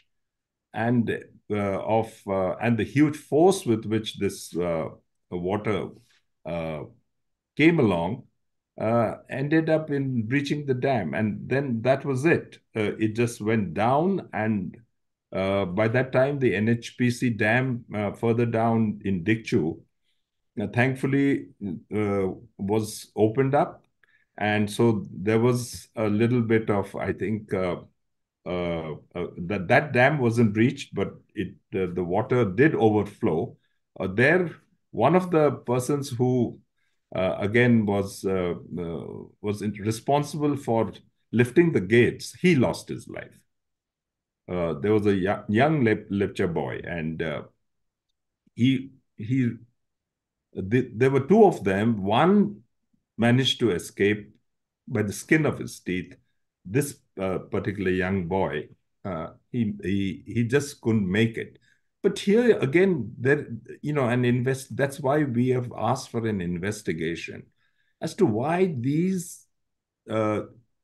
and uh, of uh, and the huge force with which this uh, water uh, came along uh, ended up in breaching the dam. And then that was it. Uh, it just went down. And uh, by that time, the N H P C dam uh, further down in Dikchu, uh, thankfully, uh, was opened up. And so there was a little bit of, I think, uh, uh, uh, that that dam wasn't breached, but it uh, the water did overflow. Uh, there, one of the persons who uh, again was uh, uh, was responsible for lifting the gates, he lost his life. Uh, there was a young, young Lepcha boy, and uh, he he the, there were two of them. One managed to escape by the skin of his teeth. This uh, particular young boy, uh, he he he just couldn't make it. But here again, there you know, an invest. That's why we have asked for an investigation as to why these uh,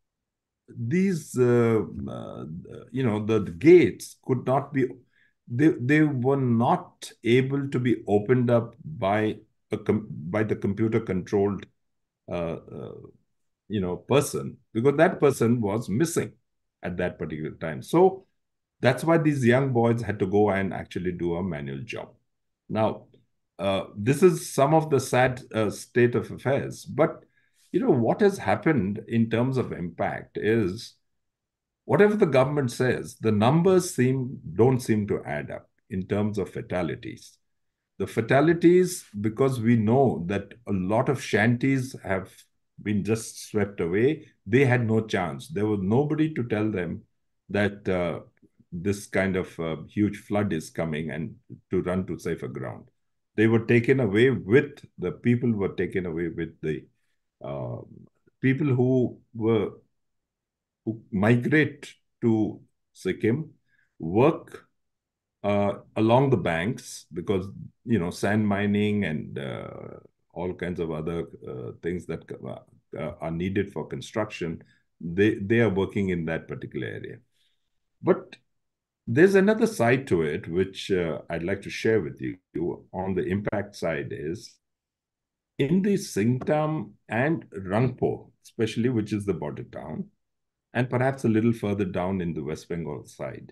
these uh, uh, you know the, the gates could not be. They they were not able to be opened up by a by the computer controlled uh, uh, you know person, because that person was missing at that particular time. So that's why these young boys had to go and actually do a manual job. Now, uh, this is some of the sad uh, state of affairs. But you know what has happened in terms of impact is, whatever the government says, the numbers seem don't seem to add up in terms of fatalities. The fatalities, because we know that a lot of shanties have been just swept away, they had no chance. There was nobody to tell them that uh, this kind of uh, huge flood is coming and to run to safer ground. They were taken away with, the people were taken away with the uh, people who were who migrate to Sikkim, work uh, along the banks, because you know sand mining and uh, all kinds of other uh, things that uh, are needed for construction, they they are working in that particular area. But there's another side to it which uh, I'd like to share with you on the impact side is, in the Singtam and Rangpo, especially, which is the border town, and perhaps a little further down in the West Bengal side,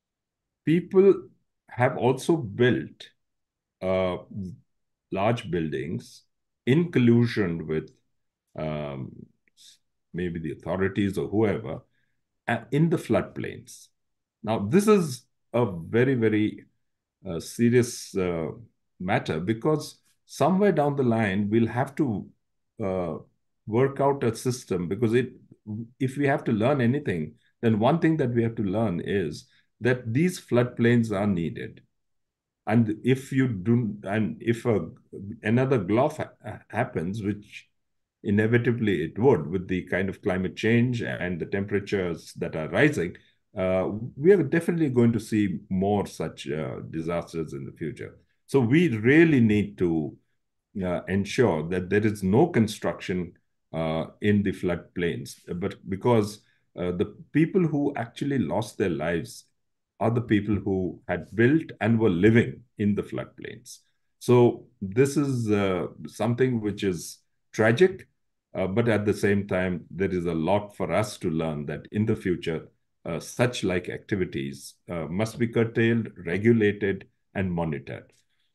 people have also built uh, large buildings in collusion with um, maybe the authorities or whoever uh, in the floodplains. Now, this is a very, very uh, serious uh, matter, because somewhere down the line, we'll have to uh, work out a system, because it, if we have to learn anything, then one thing that we have to learn is that these floodplains are needed. And if you do, and if a, another gulf ha happens, which inevitably it would, with the kind of climate change and the temperatures that are rising, uh, we are definitely going to see more such uh, disasters in the future. So we really need to uh, ensure that there is no construction uh, in the floodplains, but because uh, the people who actually lost their lives are the people who had built and were living in the floodplains. So this is uh, something which is tragic, uh, but at the same time, there is a lot for us to learn that in the future, uh, such like activities uh, must be curtailed, regulated, and monitored.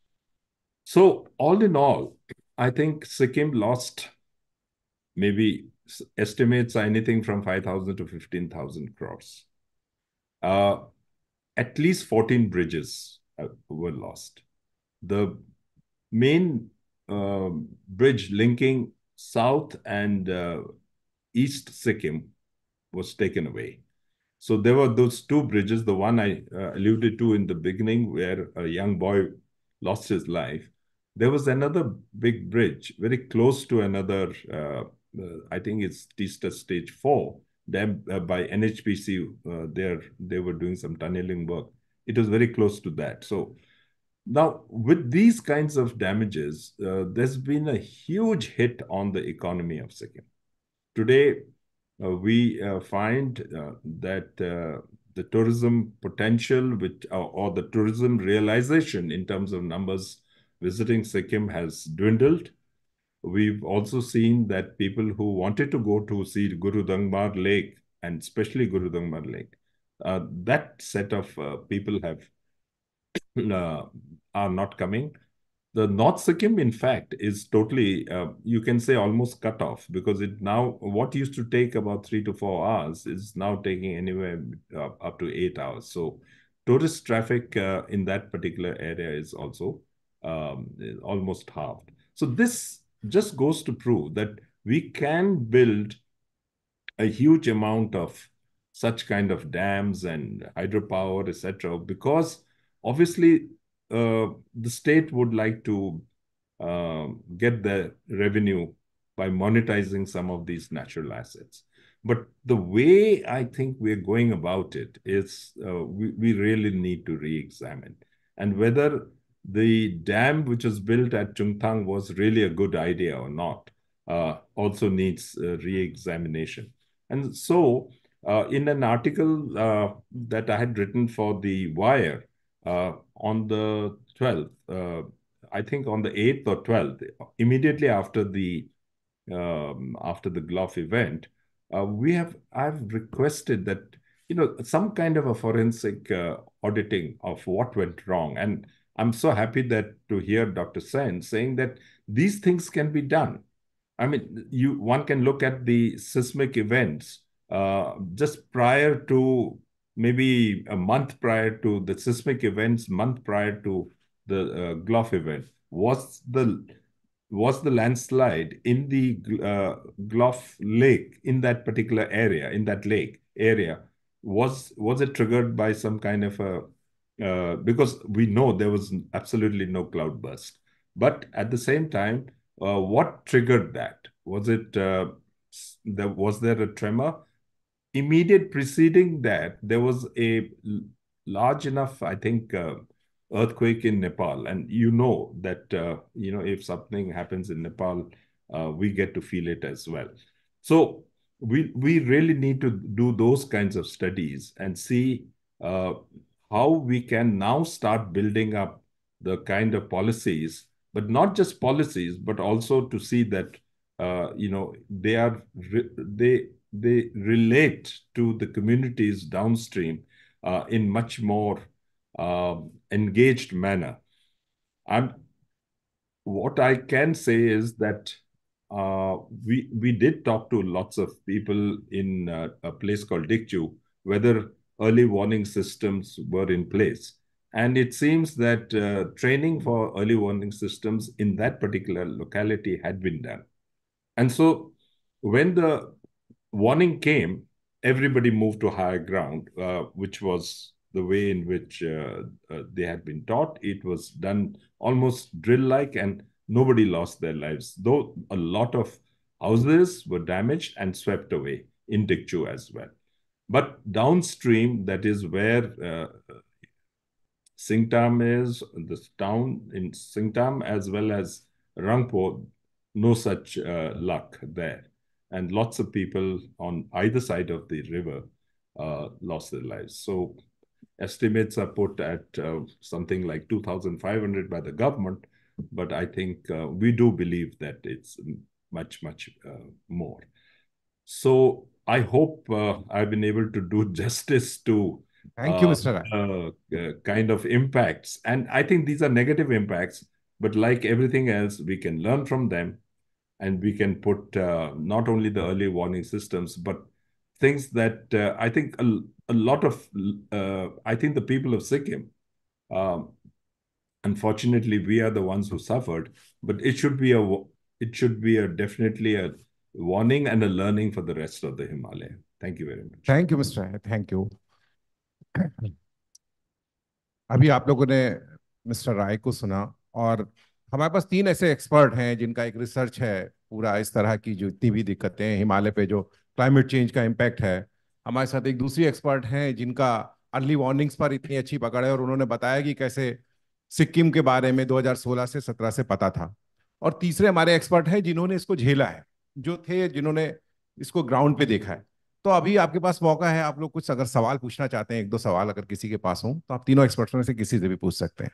So all in all, I think Sikkim lost maybe estimates are anything from five thousand to fifteen thousand crores. Uh, at least fourteen bridges uh, were lost. The main uh, bridge linking South and uh, East Sikkim was taken away. So there were those two bridges, the one I uh, alluded to in the beginning where a young boy lost his life. There was another big bridge very close to another, uh, uh, I think it's Teesta Stage four, dam uh, by N H P C. Uh, there, they were doing some tunneling work. It was very close to that. So now with these kinds of damages, uh, there's been a huge hit on the economy of Sikkim. Today, uh, we uh, find uh, that uh, the tourism potential which, uh, or the tourism realization in terms of numbers visiting Sikkim has dwindled. We've also seen that people who wanted to go to see Guru Dangmar Lake, and especially Guru Dangmar Lake, uh, that set of uh, people have uh, are not coming. The North Sikkim, in fact, is totally, uh, you can say almost cut off, because it now, what used to take about three to four hours is now taking anywhere uh, up to eight hours. So tourist traffic uh, in that particular area is also um, almost halved. So this just goes to prove that we can build a huge amount of such kind of dams and hydropower, et cetera, because obviously uh, the state would like to uh, get the revenue by monetizing some of these natural assets. But the way I think we're going about it is uh, we, we really need to re-examine. And whether the dam which was built at Chungthang was really a good idea or not uh, also needs uh, re-examination. And so uh, in an article uh, that I had written for The Wire uh, on the twelfth, uh, I think on the eighth or twelfth, immediately after the um, after the Glove event, uh, we have I've requested that you know some kind of a forensic uh, auditing of what went wrong, and I'm so happy that to hear Doctor Sen saying that these things can be done. I mean, you one can look at the seismic events uh, just prior to maybe a month prior to the seismic events, month prior to the uh, Glove event. Was the was the landslide in the uh, Glove Lake in that particular area, in that lake area, was was it triggered by some kind of a uh, because we know there was absolutely no cloudburst, but at the same time, uh, what triggered that? Was it uh, there was there a tremor? Immediate preceding that, there was a large enough, I think, uh, earthquake in Nepal. And you know that, uh, you know, if something happens in Nepal, uh, we get to feel it as well. So we, we really need to do those kinds of studies and see uh, how we can now start building up the kind of policies, but not just policies, but also to see that, uh, you know, they are, they, they relate to the communities downstream uh, in much more uh, engaged manner. I'm, what I can say is that uh, we we did talk to lots of people in uh, a place called Dikchu, whether early warning systems were in place. And it seems that uh, training for early warning systems in that particular locality had been done. And so when the warning came, everybody moved to higher ground, uh, which was the way in which uh, uh, they had been taught. It was done almost drill-like, and nobody lost their lives, though a lot of houses were damaged and swept away in Dikchu as well. But downstream, that is where uh, Singtam is, this town in Singtam, as well as Rangpo, no such uh, luck there. and lots of people on either side of the river uh, lost their lives. So estimates are put at uh, something like two thousand five hundred by the government, but I think uh, we do believe that it's much, much uh, more. So I hope uh, I've been able to do justice to Thank you, uh, Mister Rai. uh, uh, kind of impacts. And I think these are negative impacts, but like everything else, we can learn from them, and we can put uh, not only the early warning systems, but things that uh, I think a, a lot of, uh, I think the people of Sikkim, um, unfortunately, we are the ones who suffered, but it should be a, it should be a definitely a warning and a learning for the rest of the Himalaya. Thank you very much. Thank you, Mister Rai. Thank you. अभी आप लोगों ने mister राय को सुना, और हमारे पास तीन ऐसे एक्सपर्ट हैं जिनका एक रिसर्च है पूरा इस तरह की जो इतनी भी दिक्कतें हैं हिमालय पे जो क्लाइमेट चेंज का इम्पैक्ट है। हमारे साथ एक दूसरी एक्सपर्ट हैं जिनका अर्ली वार्निंग्स पर इतनी अच्छी पकड़ है, और उन्होंने बताया कि कैसे सिक्किम के बारे में दो हज़ार सोलह से सत्रह से पता था। और तीसरे हमारे एक्सपर्ट हैं जिन्होंने इसको झेला है, जो थे जिन्होंने इसको ग्राउंड पे देखा है। तो अभी आपके पास मौका है, आप लोग कुछ अगर सवाल पूछना चाहते हैं, एक दो सवाल अगर किसी के पास हो, तो आप तीनों एक्सपर्ट्स में से किसी से भी पूछ सकते हैं।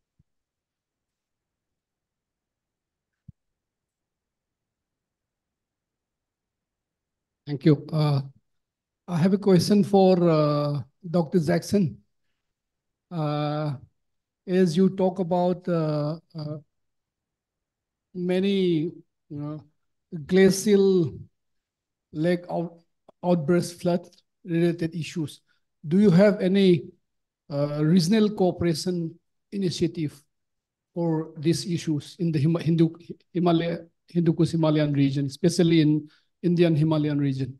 Thank you. Uh, I have a question for uh, Doctor Jackson. Uh, as you talk about uh, uh, many you know, glacial lake out, outburst flood related issues, do you have any uh, regional cooperation initiative for these issues in the Him Hindu Himalaya Hindu Kush Himalayan region, especially in Indian Himalayan region?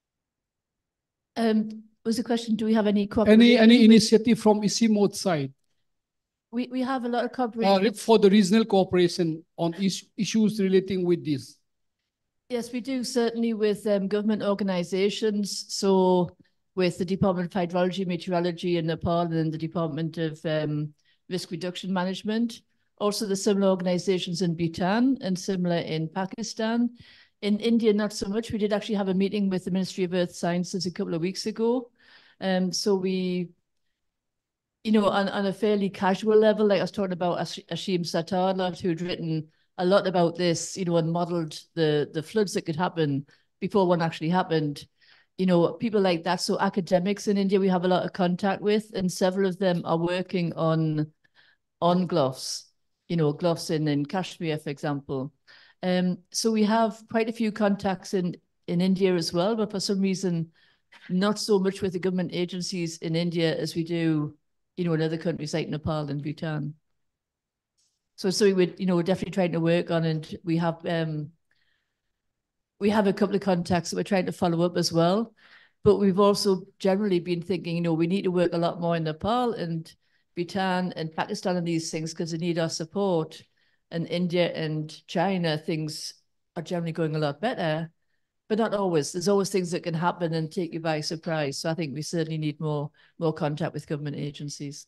Um, was the question, do we have any cooperation? Any any initiative from ICIMOD side? We, we have a lot of cooperation. Uh, for the regional cooperation on is issues relating with this? Yes, we do, certainly with um, government organizations. So with the Department of Hydrology, Meteorology in Nepal, and the Department of um, Risk Reduction Management. Also the similar organizations in Bhutan and similar in Pakistan. In India, not so much. We did actually have a meeting with the Ministry of Earth Sciences a couple of weeks ago. Um, so we, you know, on, on a fairly casual level, like I was talking about Ashim Satarla, who'd written a lot about this, you know, and modeled the, the floods that could happen before one actually happened. You know, people like that. So academics in India, we have a lot of contact with, and several of them are working on, on GLOFs, you know, GLOFs in, in Kashmir, for example. Um, so we have quite a few contacts in, in India as well, but for some reason, not so much with the government agencies in India as we do, you know, in other countries like Nepal and Bhutan. So, so we would, you know, we're definitely trying to work on, and we have, um, we have a couple of contacts that we're trying to follow up as well. But we've also generally been thinking, you know, we need to work a lot more in Nepal and Bhutan and Pakistan on these things because they need our support. And India and China, things are generally going a lot better, but not always. There's always things that can happen and take you by surprise. So I think we certainly need more, more contact with government agencies.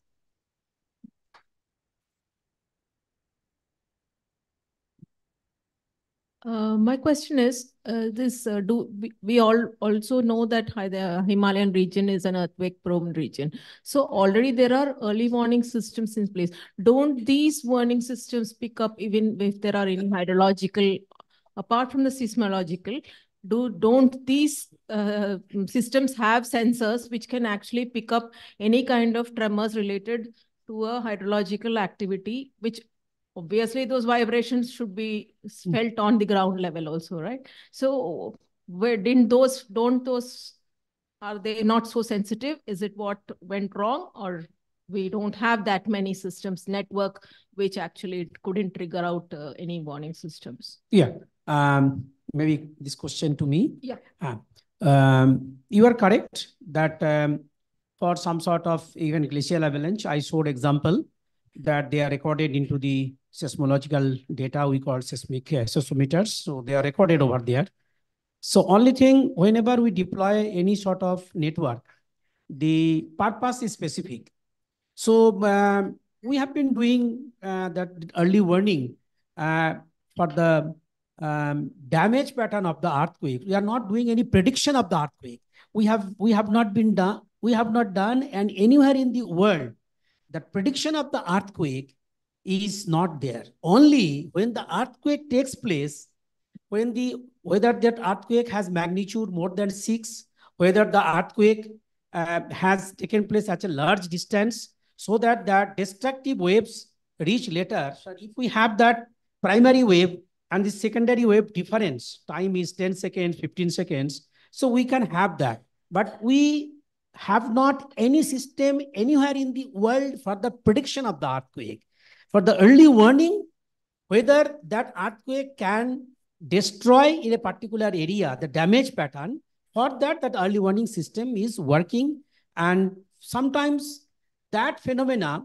Uh, my question is, uh, this uh, do we, we all also know that the Himalayan region is an earthquake-prone region. So already there are early warning systems in place. Don't these warning systems pick up even if there are any hydrological, apart from the seismological, do don't these uh, systems have sensors which can actually pick up any kind of tremors related to a hydrological activity, which obviously those vibrations should be felt on the ground level also, right? So where didn't those, don't those, are they not so sensitive? Is it what went wrong, or we don't have that many systems network which actually couldn't trigger out uh, any warning systems? Yeah, um, maybe this question to me. Yeah. Uh, um, you are correct that um, for some sort of even glacial avalanche, I showed example that they are recorded into the seismological data we call seismic seismometers. So they are recorded over there. So only thing, whenever we deploy any sort of network, the purpose is specific. So um, we have been doing uh, that early warning uh, for the um, damage pattern of the earthquake. We are not doing any prediction of the earthquake. We have we have not been done. We have not done, and anywhere in the world, the prediction of the earthquake is not there. Only when the earthquake takes place, when the whether that earthquake has magnitude more than six, whether the earthquake uh, has taken place at a large distance, so that that destructive waves reach later. So if we have that primary wave and the secondary wave difference, time is ten seconds, fifteen seconds, so we can have that. But we have not any system anywhere in the world for the prediction of the earthquake. For the early warning, whether that earthquake can destroy in a particular area the damage pattern, for that that early warning system is working. And sometimes that phenomena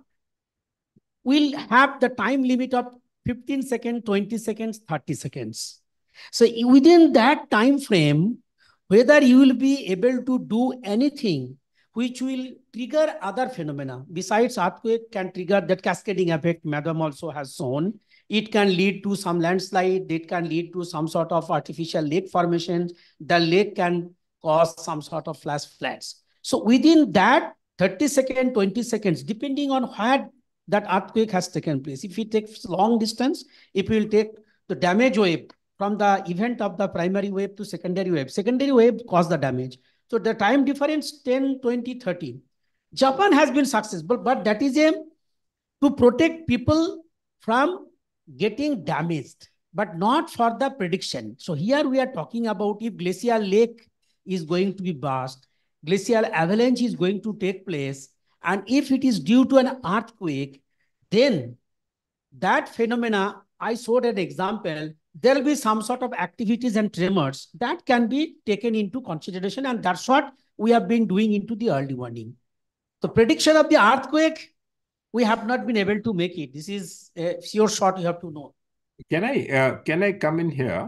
will have the time limit of fifteen seconds, twenty seconds, thirty seconds. So within that time frame, whether you will be able to do anything which will trigger other phenomena besides earthquake, can trigger that cascading effect madam also has shown. It can lead to some landslide. It can lead to some sort of artificial lake formation. The lake can cause some sort of flash floods. So within that thirty seconds, twenty seconds, depending on where that earthquake has taken place. If it takes long distance, it will take the damage wave from the event of the primary wave to secondary wave. Secondary wave cause the damage. So the time difference ten, twenty, thirty. Japan has been successful, but that is a to protect people from getting damaged, but not for the prediction. So here we are talking about if glacial lake is going to be burst, glacial avalanche is going to take place, and if it is due to an earthquake, then that phenomena, I showed an example, there will be some sort of activities and tremors that can be taken into consideration, and that's what we have been doing into the early warning. The prediction of the earthquake, we have not been able to make it. This is a sure shot you have to know. Can I uh, can I come in here?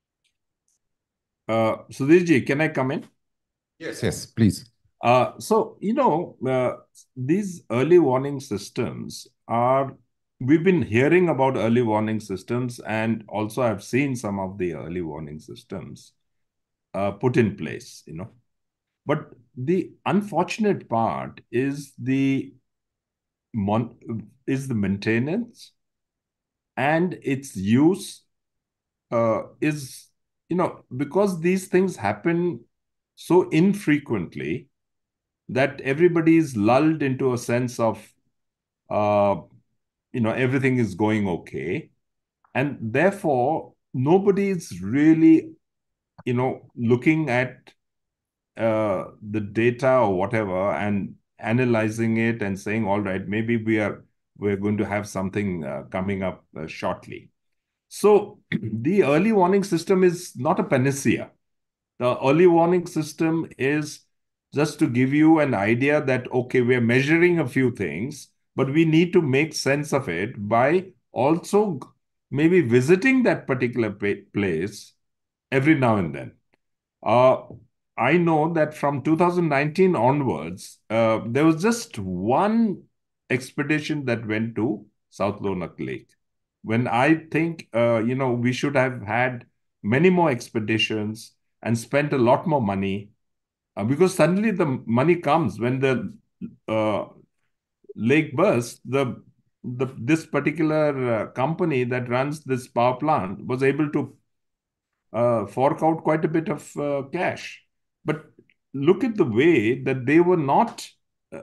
Uh, Sudhirji, can I come in? Yes, yes, please. Uh, so, you know, uh, these early warning systems are, we've been hearing about early warning systems, and also I've seen some of the early warning systems uh, put in place, you know. But the unfortunate part is the mon is the maintenance and its use uh, is, you know, because these things happen so infrequently that everybody is lulled into a sense of, uh, you know, everything is going okay. And therefore, nobody is really, you know, looking at uh, the data or whatever and analyzing it and saying, all right, maybe we are we're going to have something uh, coming up uh, shortly. So the early warning system is not a panacea. The early warning system is just to give you an idea that, okay, we're measuring a few things, but we need to make sense of it by also maybe visiting that particular place every now and then. Uh, I know that from two thousand nineteen onwards, uh, there was just one expedition that went to South Lonak Lake. When I think, uh, you know, we should have had many more expeditions and spent a lot more money, uh, because suddenly the money comes when the uh, lake bursts. The, the this particular uh, company that runs this power plant was able to uh, fork out quite a bit of uh, cash. But look at the way that they were not, uh,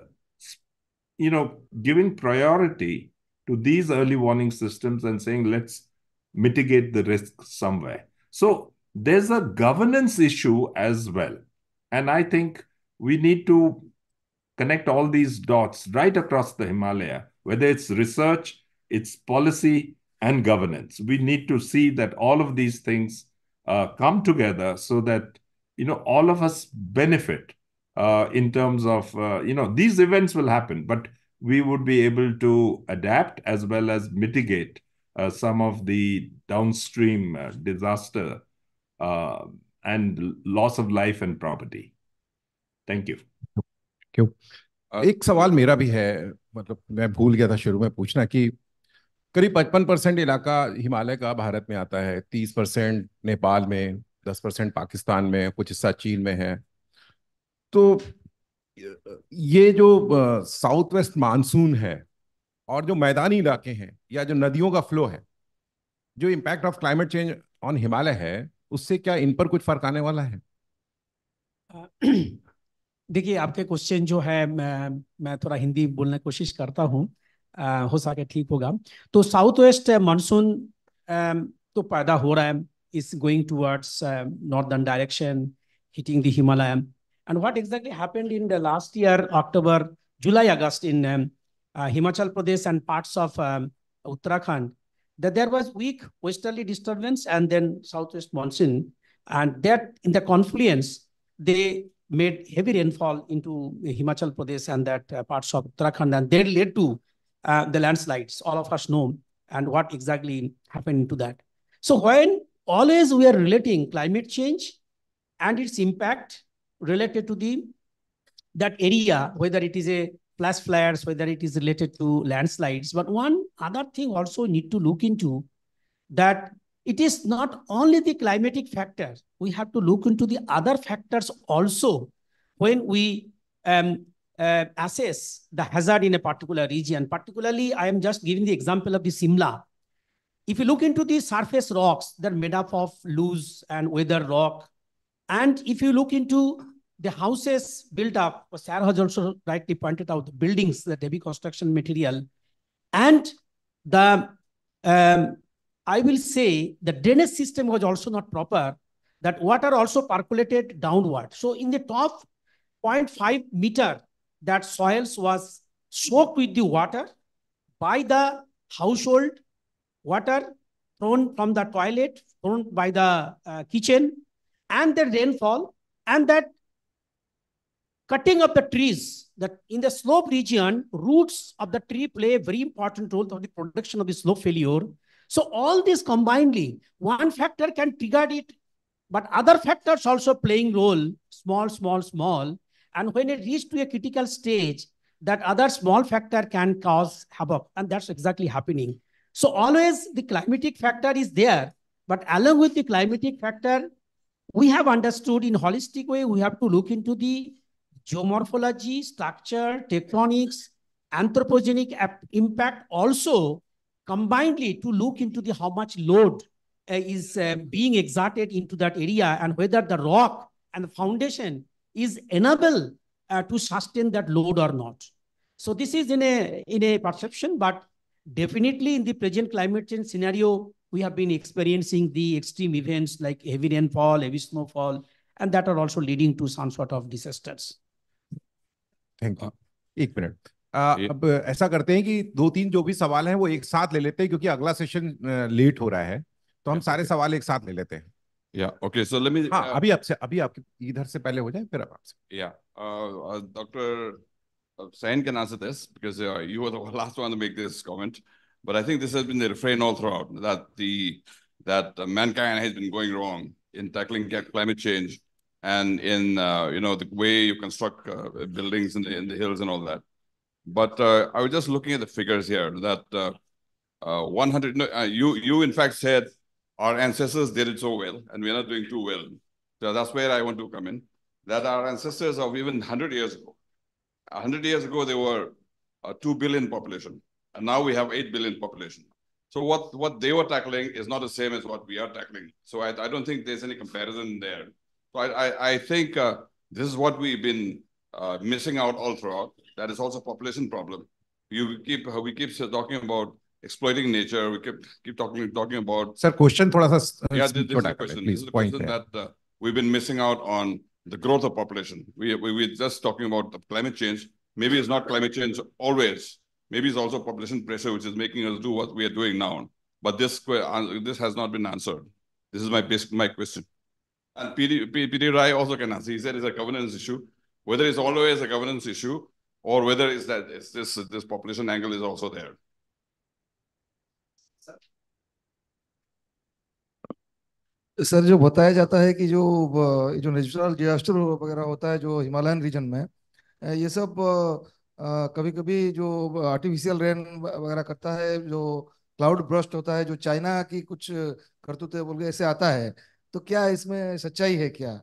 you know, giving priority to these early warning systems and saying, let's mitigate the risk somewhere. So there's a governance issue as well. And I think we need to connect all these dots right across the Himalaya, whether it's research, it's policy, and governance. We need to see that all of these things uh, come together so that, you know, all of us benefit uh, in terms of, uh, you know, these events will happen, but we would be able to adapt as well as mitigate uh, some of the downstream uh, disaster uh, and loss of life and property. Thank you. क्यों एक सवाल मेरा भी है, मतलब मैं भूल गया था शुरू में पूछना कि करीब पचपन परसेंट इलाका हिमालय का भारत में आता है, तीस परसेंट नेपाल में, दस परसेंट पाकिस्तान में, कुछ हिस्सा चीन में है। तो ये जो साउथ वेस्ट मानसून है और जो मैदानी इलाके हैं या जो नदियों का फ्लो है, जो impact of climate change on Himalaya है, उससे क्या इन पर कुछ फर्क आने वाला है? देखिए, आपके क्वेश्चन जो है, मैं मैं थोड़ा हिंदी बोलने की कोशिश करता हूँ, अ, हो सके ठीक होगा। तो साउथ वेस्ट मानसून तो पैदा हो रहा है, is going towards northern direction, hitting the Himalaya. And what exactly happened in the last year October, July, August in Himachal Pradesh and parts of Uttarakhand, that there was weak westerly disturbance and then southwest monsoon, and that in the confluence they made heavy rainfall into Himachal Pradesh and that uh, parts of Uttarakhand, and they led to uh, the landslides. All of us know and what exactly happened to that. So when always we are relating climate change and its impact related to the that area, whether it is a flash floods, whether it is related to landslides. But one other thing also need to look into, that it is not only the climatic factor, we have to look into the other factors also when we um, uh, assess the hazard in a particular region. Particularly, I am just giving the example of the Simla. If you look into the surface rocks, they're made up of loose and weather rock. And if you look into the houses built up, Sarah has also rightly pointed out, the buildings, the heavy construction material, and the, um, I will say, the drainage system was also not proper, that water also percolated downward. So in the top zero point five meter, that soils was soaked with the water by the household water thrown from the toilet, thrown by the uh, kitchen, and the rainfall, and that cutting of the trees, that in the slope region, roots of the tree play a very important role for the production of the slope failure. So all this combinedly, one factor can trigger it, but other factors also playing role, small, small, small. And when it reaches to a critical stage, that other small factor can cause havoc. And that's exactly happening. So always the climatic factor is there, but along with the climatic factor, we have understood in holistic way, we have to look into the geomorphology, structure, tectonics, anthropogenic impact also combinedly to look into the how much load uh, is uh, being exerted into that area, and whether the rock and the foundation is enable uh, to sustain that load or not. So this is in a, in a perception, but definitely in the present climate change scenario, we have been experiencing the extreme events like heavy rainfall, heavy snowfall, and that are also leading to some sort of disasters. Thank you. एक minute, अब ऐसा करते हैं कि दो तीन जो भी सवाल हैं वो एक साथ ले लेते हैं, क्योंकि अगला सेशन लेट हो रहा है, तो हम सारे सवाल एक साथ ले लेते हैं। Yeah, okay, so let me हाँ, uh, अभी आपसे, अभी आपके इधर से पहले हो जाए, फिर अब आपसे। yeah, uh, uh, Doctor Sain can answer this because uh, you were the last one to make this comment, but I think this has been the refrain all throughout, that the that uh, mankind has been going wrong in tackling climate change and in uh, you know, the way you construct uh, buildings in the in the hills and all that. But uh, I was just looking at the figures here that uh, uh, one hundred. No, uh, you you in fact said our ancestors did it so well, and we're not doing too well. So that's where I want to come in. That our ancestors of even one hundred years ago, one hundred years ago, they were a two billion population, and now we have eight billion population. So what, what they were tackling is not the same as what we are tackling. So I, I don't think there's any comparison there. So I, I, I think uh, this is what we've been uh, missing out all throughout. That is also a population problem. You keep, we keep talking about exploiting nature. We keep keep talking talking about. Sir, question थोड़ा सा yeah, this, this is the question. This is the question that uh, we've been missing out on the growth of population. We we we're just talking about the climate change. Maybe it's not climate change always. Maybe it's also population pressure which is making us do what we are doing now. But this this has not been answered. This is my basic my question. And P D, P D Rai also can answer. He said it's a governance issue. Whether it's always a governance issue or whether it's that it's this this population angle is also there. Sir, जो बताया जाता है कि जो जो natural disaster वगैरह होता है जो हिमालयन रीजन में, ये सब कभी कभी जो आर्टिफिशियल रेन वगैरह करता है, जो क्लाउड ब्रस्ट होता है, जो चाइना की कुछ करतूतें बोल के ऐसे आता है, तो क्या इसमें सच्चाई है क्या?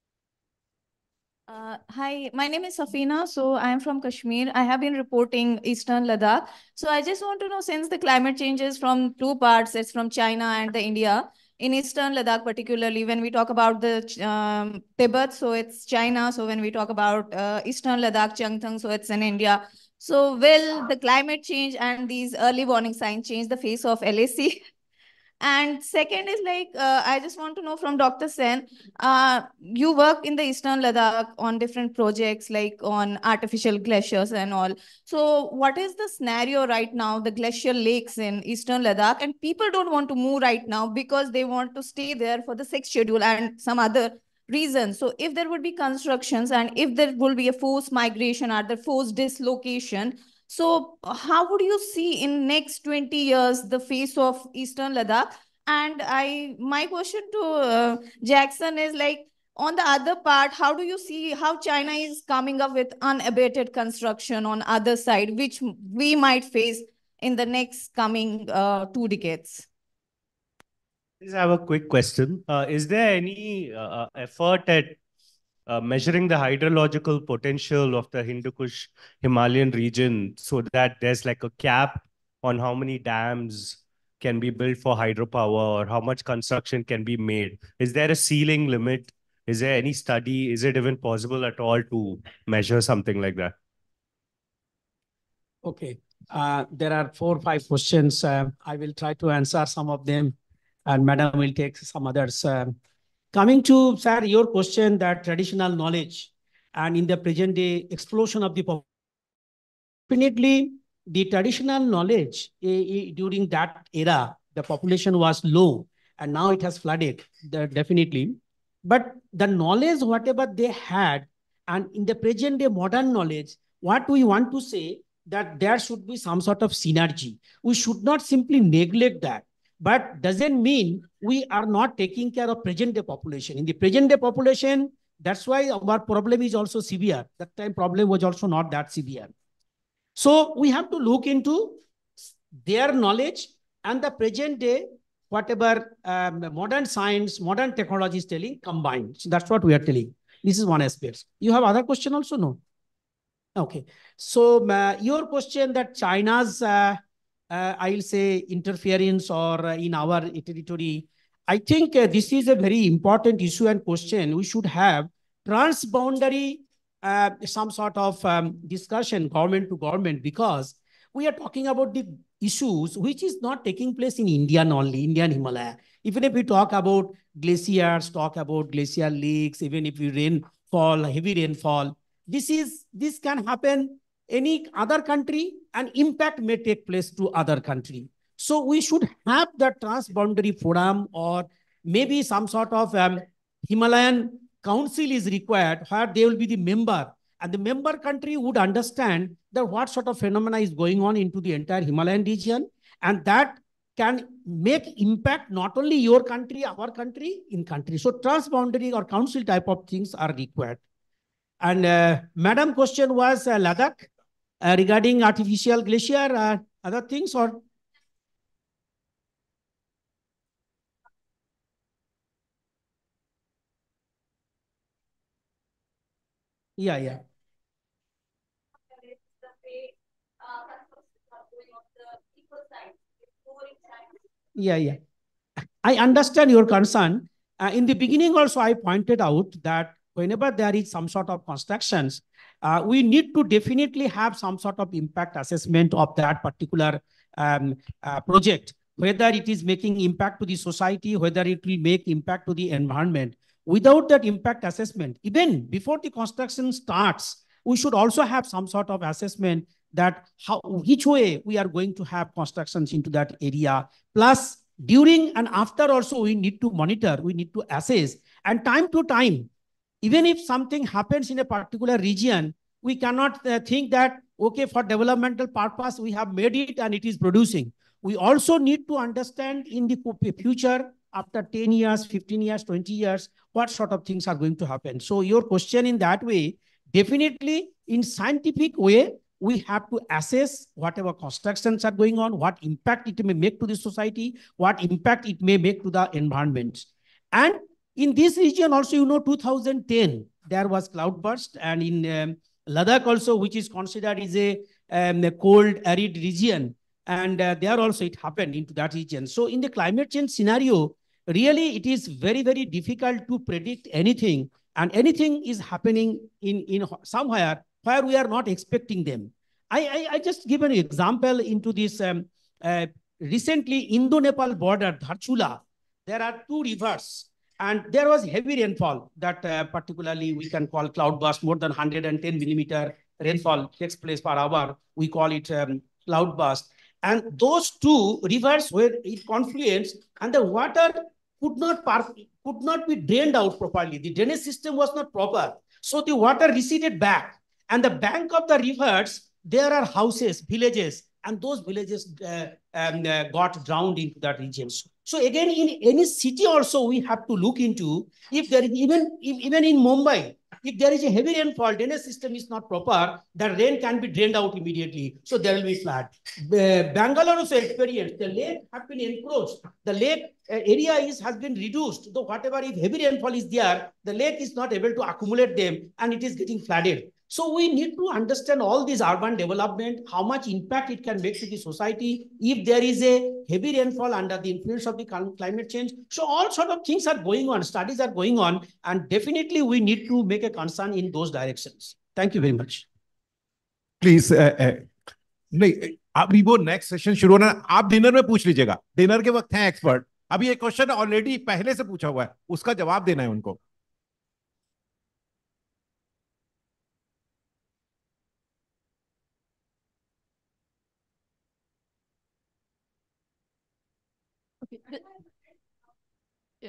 Uh, hi, my name is Safina. So I am from Kashmir. I have been reporting Eastern Ladakh. So I just want to know, since the climate changes from two parts, it's from China and the India. In Eastern Ladakh, particularly when we talk about the um, Tibet, so it's China. So when we talk about uh, Eastern Ladakh, Changthang, so it's in India. So will the climate change and these early warning signs change the face of L A C? And second is like, uh, I just want to know from Doctor Sen, uh, you work in the Eastern Ladakh on different projects like on artificial glaciers and all. So what is the scenario right now, the glacial lakes in Eastern Ladakh, and people don't want to move right now because they want to stay there for the sixth schedule and some other reasons. So if there would be constructions and if there will be a forced migration or the forced dislocation, so how would you see in next twenty years the face of Eastern Ladakh? And I, my question to uh, Jackson is like, on the other part, how do you see how China is coming up with unabated construction on other side, which we might face in the next coming uh, two decades? I have a quick question. Uh, is there any uh, effort at uh, measuring the hydrological potential of the Hindu Kush Himalayan region so that there's like a cap on how many dams can be built for hydropower or how much construction can be made? Is there a ceiling limit? Is there any study? Is it even possible at all to measure something like that? Okay. Uh, there are four or five questions. Uh, I will try to answer some of them, and Madam will take some others. Um, coming to, sir, your question that traditional knowledge and in the present day explosion of the population, definitely the traditional knowledge eh, during that era, the population was low and now it has flooded, the, definitely. But the knowledge, whatever they had, and in the present day modern knowledge, what we want to say that there should be some sort of synergy. We should not simply neglect that. But doesn't mean we are not taking care of present day population. In the present day population, that's why our problem is also severe. That time problem was also not that severe. So we have to look into their knowledge and the present day, whatever um, modern science, modern technology is telling combined. So that's what we are telling. This is one aspect. You have other question also? No. Okay. So uh, your question that China's, uh, uh, I'll say interference or uh, in our territory, I think uh, this is a very important issue and question. We should have transboundary uh, some sort of um, discussion government to government, because we are talking about the issues which is not taking place in India only, Indian Himalaya. Even if we talk about glaciers, talk about glacial lakes, even if we rainfall, heavy rainfall, this is this can happen any other country and impact may take place to other country. So we should have the transboundary forum or maybe some sort of um, Himalayan council is required where they will be the member, and the member country would understand that what sort of phenomena is going on into the entire Himalayan region, and that can make impact not only your country, our country, in country. So transboundary or council type of things are required. And uh, Madam question was uh, Ladakh uh, regarding artificial glacier, uh, other things or? Yeah, yeah. Yeah, yeah. I understand your concern. Uh, in the beginning also, I pointed out that whenever there is some sort of constructions, uh, we need to definitely have some sort of impact assessment of that particular um, uh, project, whether it is making impact to the society, whether it will make impact to the environment. Without that impact assessment, even before the construction starts, we should also have some sort of assessment that how, which way we are going to have constructions into that area. Plus, during and after also, we need to monitor, we need to assess, and time to time, even if something happens in a particular region, we cannot uh, think that, okay, for developmental purpose, we have made it and it is producing. We also need to understand in the future, after ten years, fifteen years, twenty years, what sort of things are going to happen. So your question in that way, definitely in scientific way, we have to assess whatever constructions are going on, what impact it may make to the society, what impact it may make to the environment. And in this region also, you know, two thousand ten, there was cloudburst, and in um, Ladakh also, which is considered is a, um, a cold, arid region, and uh, there also it happened into that region. So in the climate change scenario, really it is very, very difficult to predict anything, and anything is happening in, in somewhere where we are not expecting them. I, I, I just give an example into this. Um, uh, recently, Indo-Nepal border, Dharchula, there are two rivers, and there was heavy rainfall that uh, particularly we can call cloudburst. More than one hundred ten millimeter rainfall takes place per hour. We call it um, cloudburst. And those two rivers were in confluence, and the water could not, could not be drained out properly. The drainage system was not proper. So the water receded back. And the bank of the rivers, there are houses, villages, and those villages uh, um, uh, got drowned into that region. So again, in any city also, we have to look into if there is even, if, even in Mumbai, if there is a heavy rainfall, drainage system is not proper, the rain can be drained out immediately. So there will be flood. Uh, Bangalore also experienced, the lake have been encroached. The lake uh, area is, has been reduced. Though whatever, if heavy rainfall is there, the lake is not able to accumulate them, and it is getting flooded. So we need to understand all this urban development, how much impact it can make to the society if there is a heavy rainfall under the influence of the climate change. So all sort of things are going on, studies are going on, and definitely we need to make a concern in those directions. Thank you very much. Please, uh, uh, नहीं अभी वो next session शुरू होना, आप dinner में पूछ लीजिएगा, dinner के वक्त हैं एक्सपर्ट. अभी एक क्वेश्चन ऑलरेडी पहले से पूछा हुआ है, उसका जवाब देना है उनको. Yeah.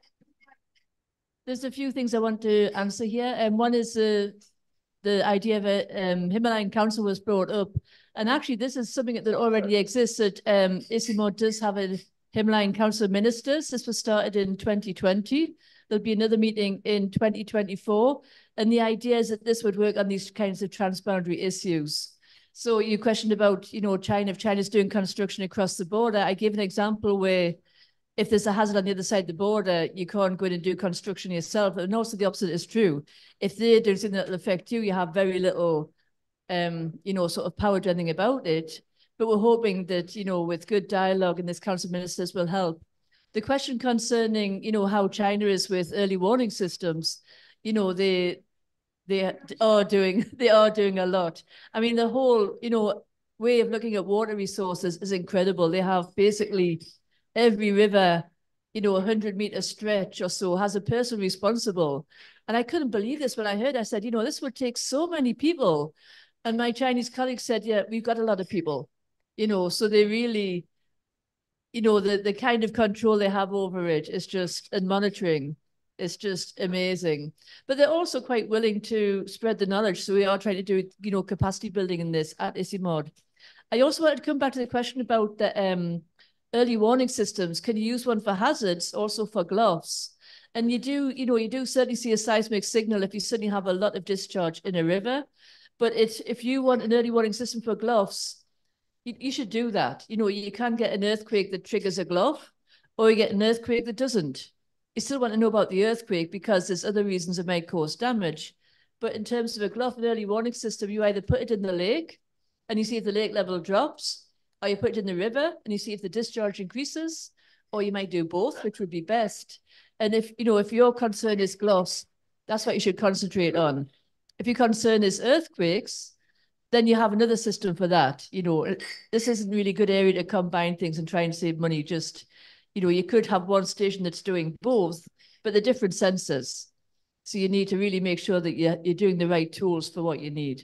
There's a few things I want to answer here. And um, one is uh, the idea of a um, Himalayan Council was brought up. And actually, this is something that already exists. That um, ICIMOD does have a Himalayan Council of Ministers. This was started in twenty twenty. There'll be another meeting in twenty twenty-four. And the idea is that this would work on these kinds of transboundary issues. So you questioned about, you know, China, if China's doing construction across the border. I gave an example where if there's a hazard on the other side of the border, you can't go in and do construction yourself. And also the opposite is true. If they do something that will affect you, you have very little, um, you know, sort of power to anything about it. But we're hoping that, you know, with good dialogue and this Council of Ministers will help. The question concerning, you know, how China is with early warning systems, you know, they they are doing they are doing a lot. I mean, the whole, you know, way of looking at water resources is incredible. They have basically every river, you know, a hundred meter stretch or so has a person responsible. And I couldn't believe this when I heard. I said, you know, this would take so many people. And my Chinese colleague said, yeah, we've got a lot of people, you know, so they really, you know, the, the kind of control they have over it is just, and monitoring, it's just amazing. But they're also quite willing to spread the knowledge. So we are trying to do, you know, capacity building in this at ICIMOD. I also wanted to come back to the question about the um, early warning systems. Can you use one for hazards, also for gloves? And you do, you know, you do certainly see a seismic signal if you suddenly have a lot of discharge in a river. But it's, if you want an early warning system for gloves, you, you should do that. You know, you can get an earthquake that triggers a glove, or you get an earthquake that doesn't. You still want to know about the earthquake because there's other reasons it might cause damage. But in terms of a glove, an early warning system, you either put it in the lake and you see if the lake level drops, or you put it in the river and you see if the discharge increases, or you might do both, which would be best. And if, you know, if your concern is gloves, that's what you should concentrate on. If your concern is earthquakes, then you have another system for that. You know, this isn't really a good area to combine things and try and save money. Just, you know, you could have one station that's doing both, but they're different sensors. So you need to really make sure that you're, you're doing the right tools for what you need.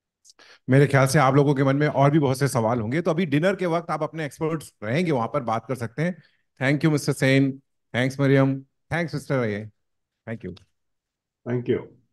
मेरे ख्याल से आप लोगों के मन में और भी बहुत से सवाल होंगे, तो अभी डिनर के वक्त आप अपने एक्सपर्ट्स रहेंगे वहां पर बात कर सकते हैं. Thank you mister Sen, thanks Miriam, thanks mister अये, थैंक यू, थैंक यू.